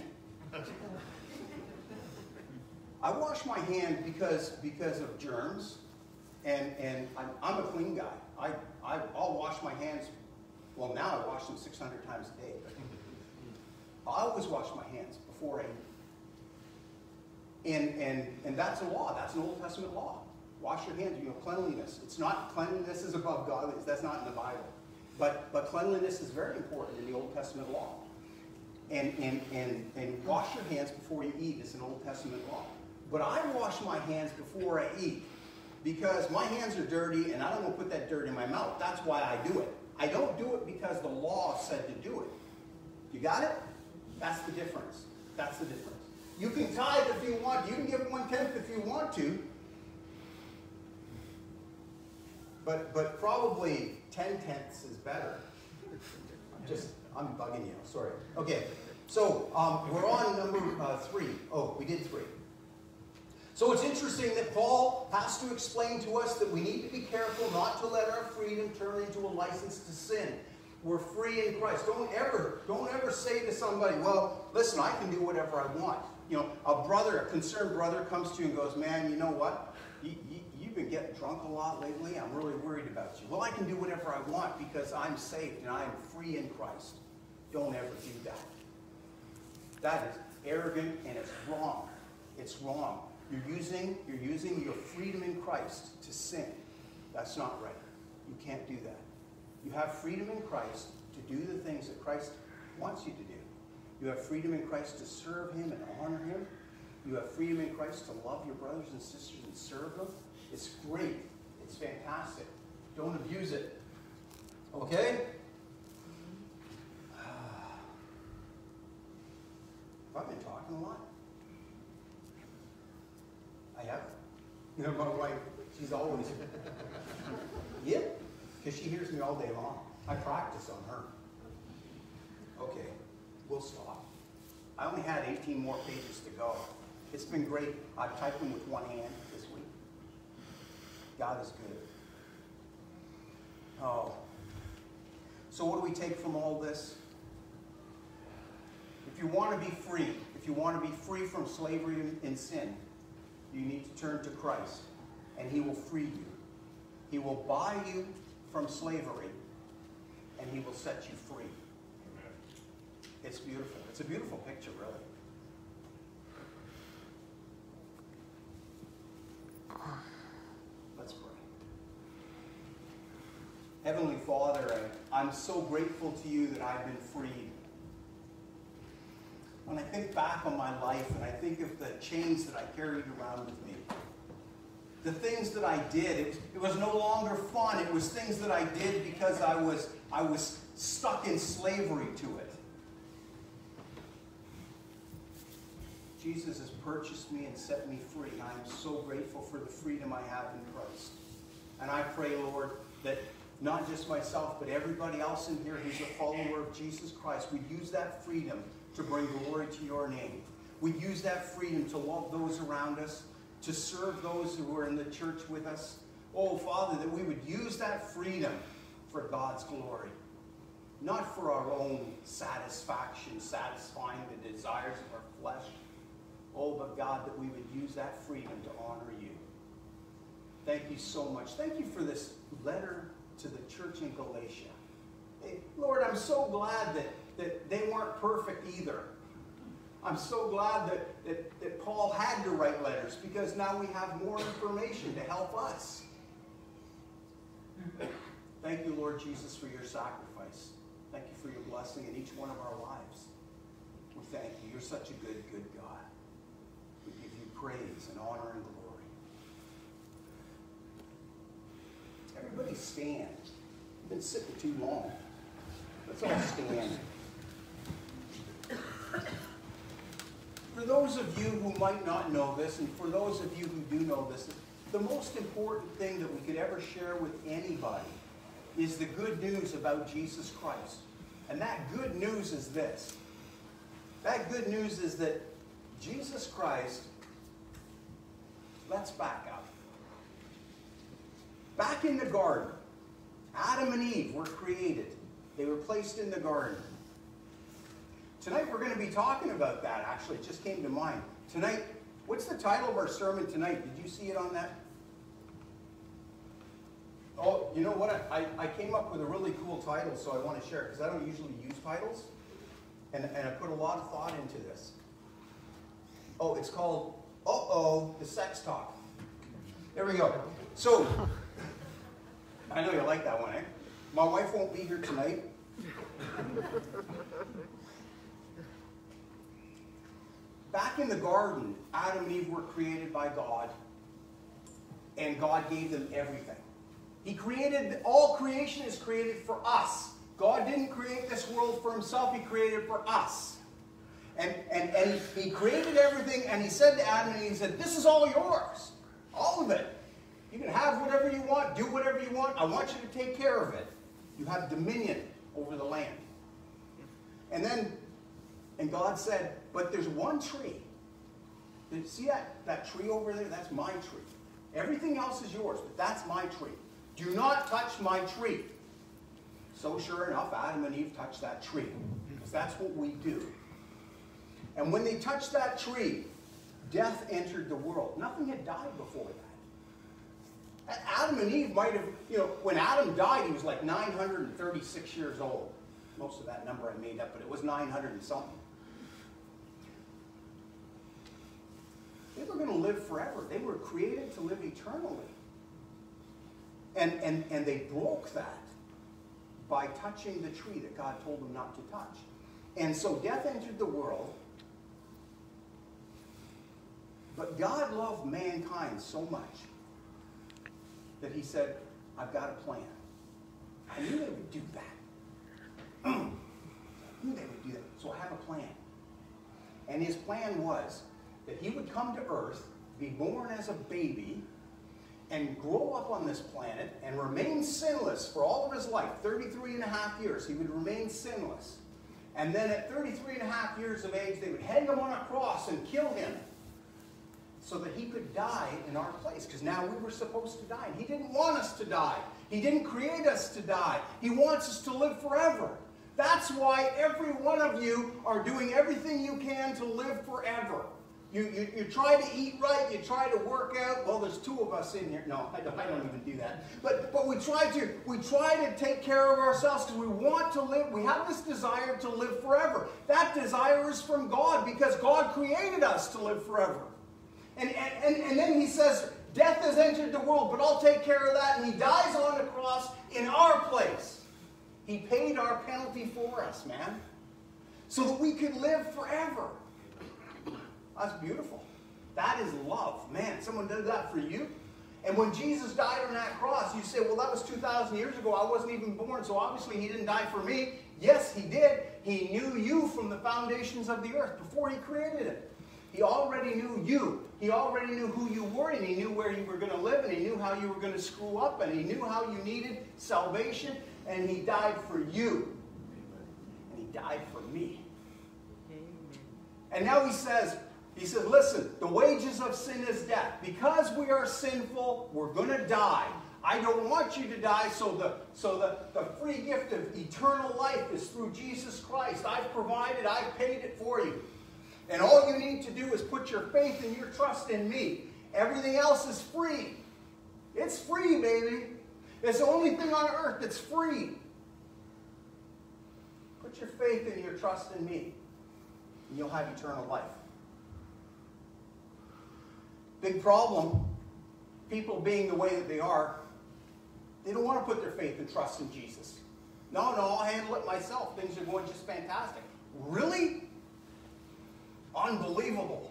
I wash my hand because, because of germs, and, and I'm, I'm a clean guy. I, I, I'll wash my hands, well now I wash them six hundred times a day. But I always wash my hands before I eat. And, and, and that's a law. That's an Old Testament law. Wash your hands, you know, cleanliness. It's not, cleanliness is above godliness. That's not in the Bible. But, but cleanliness is very important in the Old Testament law. And, and, and, and wash your hands before you eat is an Old Testament law. But I wash my hands before I eat because my hands are dirty and I don't want to put that dirt in my mouth. That's why I do it. I don't do it because the law said to do it. You got it? That's the difference. That's the difference. You can tithe if you want. You can give one-tenth if you want to. But, but probably ten-tenths is better. I'm just, I'm bugging you. Sorry. Okay. So um, we're on number uh, three. Oh, we did three. So it's interesting that Paul has to explain to us that we need to be careful not to let our freedom turn into a license to sin. We're free in Christ. Don't ever, don't ever say to somebody, well, listen, I can do whatever I want. You know, a brother, a concerned brother comes to you and goes, man, you know what? You, you, you've been getting drunk a lot lately. I'm really worried about you. Well, I can do whatever I want because I'm saved and I am free in Christ. Don't ever do that. That is arrogant and it's wrong. It's wrong. You're using, you're using your freedom in Christ to sin. That's not right. You can't do that. You have freedom in Christ to do the things that Christ wants you to do. You have freedom in Christ to serve him and honor him. You have freedom in Christ to love your brothers and sisters and serve them. It's great. It's fantastic. Don't abuse it. Okay? I've been talking a lot. I have. You know, my wife, She's always, yeah, because she hears me all day long. I practice on her. Okay, we'll stop. I only had eighteen more pages to go. It's been great. I've typed them with one hand this week. God is good. Oh. So what do we take from all this? If you want to be free, if you want to be free from slavery and sin, you need to turn to Christ, and He will free you. He will buy you from slavery, and He will set you free. It's beautiful. It's a beautiful picture, really. Let's pray. Heavenly Father, I'm so grateful to you that I've been freed. When I think back on my life and I think of the chains that I carried around with me, the things that I did, it, it was no longer fun. It was things that I did because I was, I was stuck in slavery to it. Jesus has purchased me and set me free. I am so grateful for the freedom I have in Christ. And I pray, Lord, that not just myself, but everybody else in here who's a follower of Jesus Christ would use that freedom to bring glory to your name. We'd use that freedom to love those around us, to serve those who are in the church with us. Oh, Father, that we would use that freedom for God's glory. Not for our own satisfaction, satisfying the desires of our flesh. Oh, but God, that we would use that freedom to honor you. Thank you so much. Thank you for this letter to the church in Galatia. Hey, Lord, I'm so glad that, that they weren't perfect either. I'm so glad that, that, that Paul had to write letters, because now we have more information to help us. Thank you, Lord Jesus, for your sacrifice. Thank you for your blessing in each one of our lives. We thank you. You're such a good, good God. We give you praise and honor and glory. Everybody stand. You've been sitting too long. Let's all stand. For those of you who might not know this, and for those of you who do know this, the most important thing that we could ever share with anybody is the good news about Jesus Christ. And that good news is this. That good news is that Jesus Christ, let's back up. Back in the garden, Adam and Eve were created. They were placed in the garden. Tonight we're going to be talking about that, actually. It just came to mind. Tonight, what's the title of our sermon tonight? Did you see it on that? Oh, you know what? I, I came up with a really cool title, so I want to share it, because I don't usually use titles. And, and I put a lot of thought into this. Oh, it's called, Uh-oh, the Sex Talk. There we go. So, I know you like that one, eh? My wife won't be here tonight. Back in the garden, Adam and Eve were created by God, and God gave them everything. He created, all creation is created for us. God didn't create this world for himself, he created it for us. And, and, and he created everything, and he said to Adam and Eve, he said, this is all yours. All of it. You can have whatever you want, do whatever you want. I want you to take care of it. You have dominion over the land. And then, and God said, but there's one tree. See that, that tree over there? That's my tree. Everything else is yours, but that's my tree. Do not touch my tree. So sure enough, Adam and Eve touched that tree, because that's what we do. And when they touched that tree, death entered the world. Nothing had died before that. Adam and Eve might have, you know, when Adam died, he was like nine hundred thirty-six years old. Most of that number I made up, but it was nine hundred and something. They were going to live forever. They were created to live eternally. And, and, and they broke that by touching the tree that God told them not to touch. And so death entered the world. But God loved mankind so much that he said, I've got a plan. I knew they would do that. I knew they would do that. So I have a plan. And his plan was that he would come to earth, be born as a baby, and grow up on this planet and remain sinless for all of his life, thirty-three and a half years. He would remain sinless. And then at thirty-three and a half years of age, they would hang him on a cross and kill him so that he could die in our place. Because now we were supposed to die. And he didn't want us to die. He didn't create us to die. He wants us to live forever. That's why every one of you are doing everything you can to live forever. You, you, you try to eat right, you try to work out. Well, there's two of us in here. No, I don't, I don't even do that. But, but we try to we try to take care of ourselves because we want to live. We have this desire to live forever. That desire is from God because God created us to live forever. And, and, and, and then he says, death has entered the world, but I'll take care of that. And he dies on the cross in our place. He paid our penalty for us, man. So that we can live forever. That's beautiful. That is love. Man, someone did that for you. And when Jesus died on that cross, you say, well, that was two thousand years ago. I wasn't even born, so obviously he didn't die for me. Yes, he did. He knew you from the foundations of the earth before he created it. He already knew you. He already knew who you were, and he knew where you were going to live, and he knew how you were going to screw up, and he knew how you needed salvation, and he died for you. And he died for me. And now he says, He says, listen, the wages of sin is death. Because we are sinful, we're going to die. I don't want you to die, so the, so the, the free gift of eternal life is through Jesus Christ. I've provided, I've paid it for you. And all you need to do is put your faith and your trust in me. Everything else is free. It's free, baby. It's the only thing on earth that's free. Put your faith and your trust in me, and you'll have eternal life. Big problem, people being the way that they are, they don't want to put their faith and trust in Jesus. No, no, I'll handle it myself. Things are going just fantastic. Really? Unbelievable.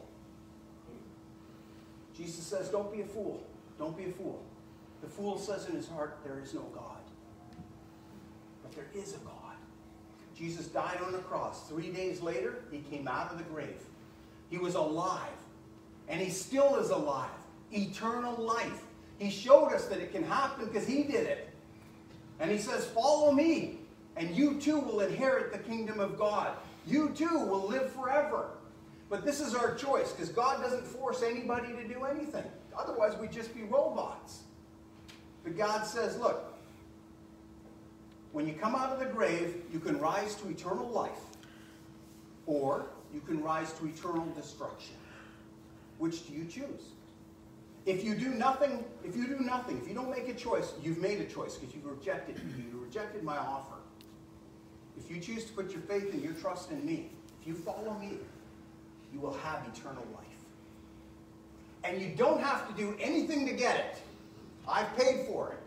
Jesus says, don't be a fool. Don't be a fool. The fool says in his heart, there is no God. But there is a God. Jesus died on the cross. Three days later, he came out of the grave. He was alive. And he still is alive. Eternal life. He showed us that it can happen because he did it. And he says, follow me. And you too will inherit the kingdom of God. You too will live forever. But this is our choice because God doesn't force anybody to do anything. Otherwise we'd just be robots. But God says, look, when you come out of the grave, you can rise to eternal life. Or you can rise to eternal destruction. Which do you choose? If you do nothing, if you do nothing, if you don't make a choice, you've made a choice because you've rejected me. You rejected my offer. If you choose to put your faith and your trust in me, if you follow me, you will have eternal life. And you don't have to do anything to get it. I've paid for it.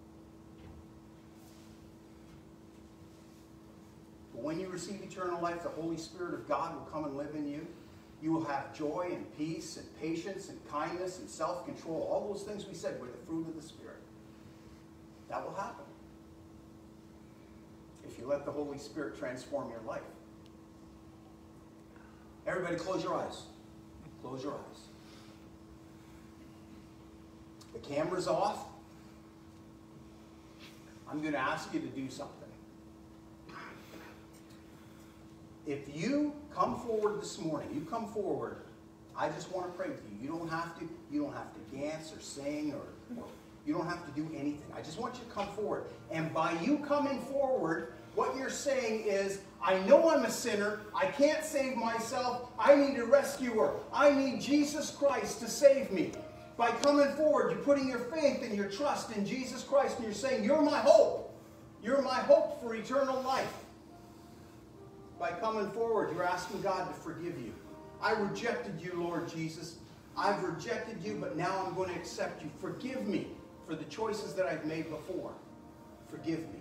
But when you receive eternal life, the Holy Spirit of God will come and live in you. You will have joy and peace and patience and kindness and self-control. All those things we said were the fruit of the Spirit. That will happen if you let the Holy Spirit transform your life. Everybody close your eyes. Close your eyes. The camera's off. I'm going to ask you to do something. If you come forward this morning, you come forward, I just want to pray with you. You don't have to, you don't have to dance or sing or, or you don't have to do anything. I just want you to come forward. And by you coming forward, what you're saying is, I know I'm a sinner. I can't save myself. I need a rescuer. I need Jesus Christ to save me. By coming forward, you're putting your faith and your trust in Jesus Christ, and you're saying, you're my hope. You're my hope for eternal life. By coming forward, you're asking God to forgive you. I rejected you, Lord Jesus. I've rejected you, but now I'm going to accept you. Forgive me for the choices that I've made before. Forgive me.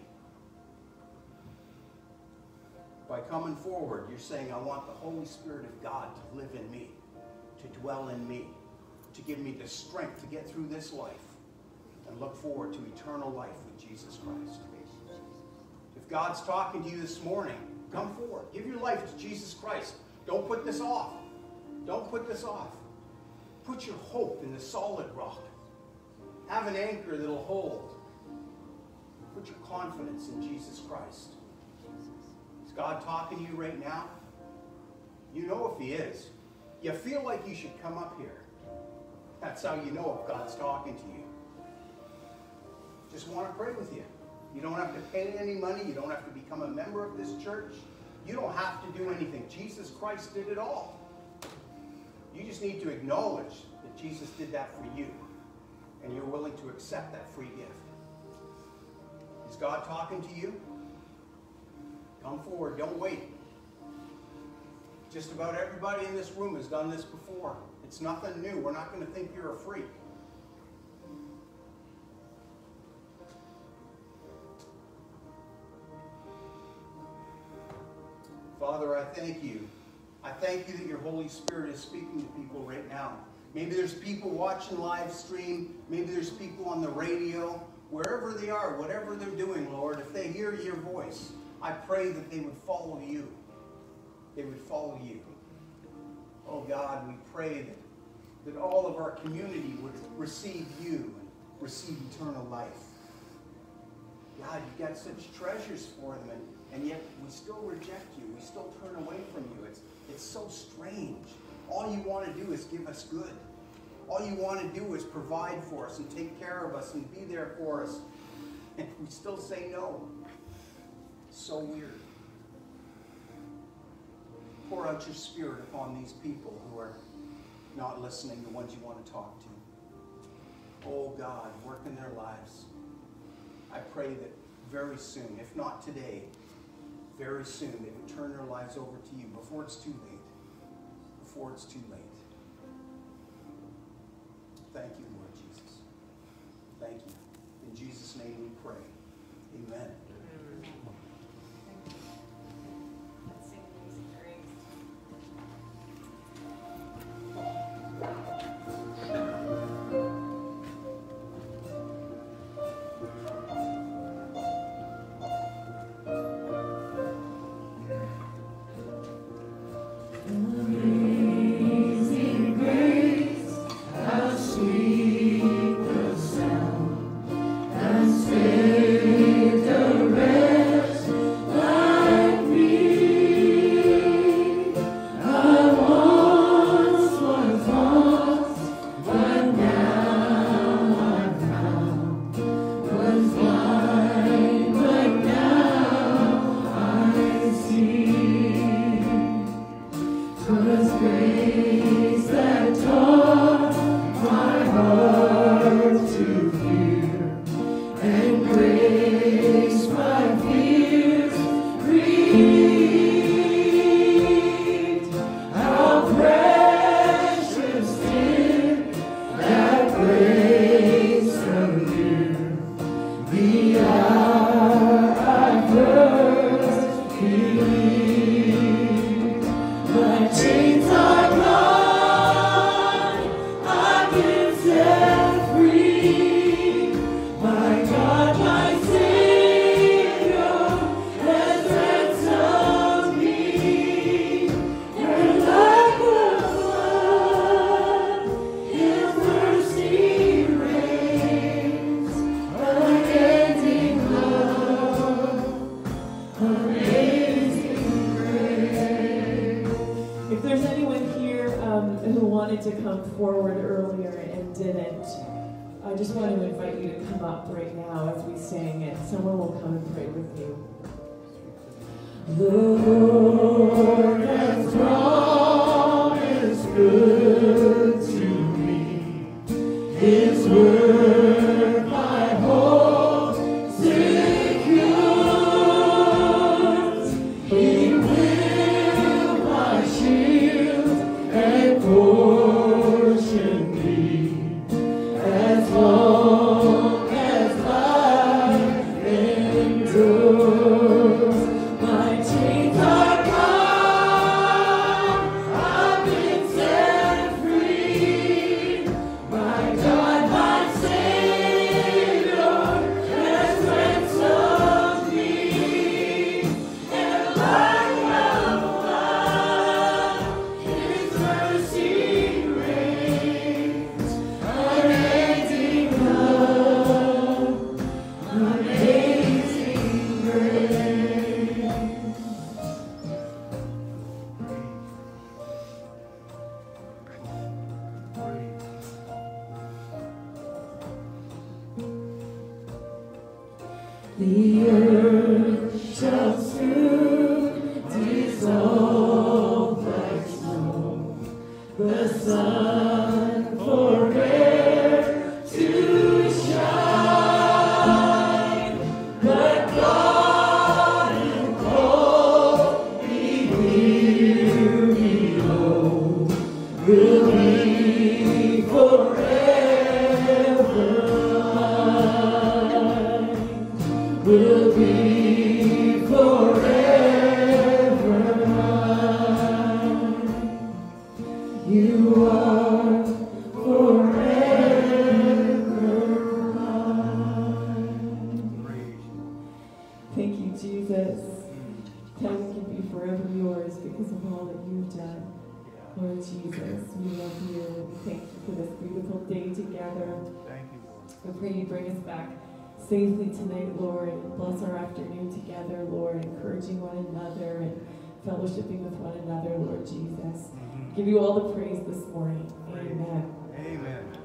By coming forward, you're saying, I want the Holy Spirit of God to live in me, to dwell in me, to give me the strength to get through this life and look forward to eternal life with Jesus Christ. If God's talking to you this morning, come forward. Give your life to Jesus Christ. Don't put this off. Don't put this off. Put your hope in the solid rock. Have an anchor that'll hold. Put your confidence in Jesus Christ. Is God talking to you right now? You know if he is. You feel like you should come up here. That's how you know if God's talking to you. Just want to pray with you. You don't have to pay any money. You don't have to become a member of this church. You don't have to do anything. Jesus Christ did it all. You just need to acknowledge that Jesus did that for you. And you're willing to accept that free gift. Is God talking to you? Come forward. Don't wait. Just about everybody in this room has done this before. It's nothing new. We're not going to think you're a freak. Father, I thank you. I thank you that your Holy Spirit is speaking to people right now. Maybe there's people watching live stream. Maybe there's people on the radio. Wherever they are, whatever they're doing, Lord, if they hear your voice, I pray that they would follow you. They would follow you. Oh God, we pray that, that all of our community would receive you and receive eternal life. God, you've got such treasures for them, and, and yet we still reject you. We still turn away from you. It's, it's so strange. All you want to do is give us good. All you want to do is provide for us and take care of us and be there for us. And we still say no. So weird. Pour out your Spirit upon these people who are not listening, the ones you want to talk to. Oh God, work in their lives. I pray that very soon, if not today, very soon they would turn their lives over to you before it's too late. Before it's too late. Thank you, Lord Jesus. Thank you. In Jesus' name we pray. Amen. My chains are gone. The earth shall soon dissolve like snow, the sun forbear to shine, but God who called me here below will be forever mine, will be forever mine. You are forever mine. Thank you, Jesus. That we can be forever yours because of all that you've done. Lord Jesus, we love you. We thank you for this beautiful day together. Thank you, Lord. I pray you bring us back safely tonight, Lord, and bless our afternoon together, Lord, encouraging one another and fellowshipping with one another, Lord Jesus. Give you all the praise this morning. Amen. Amen.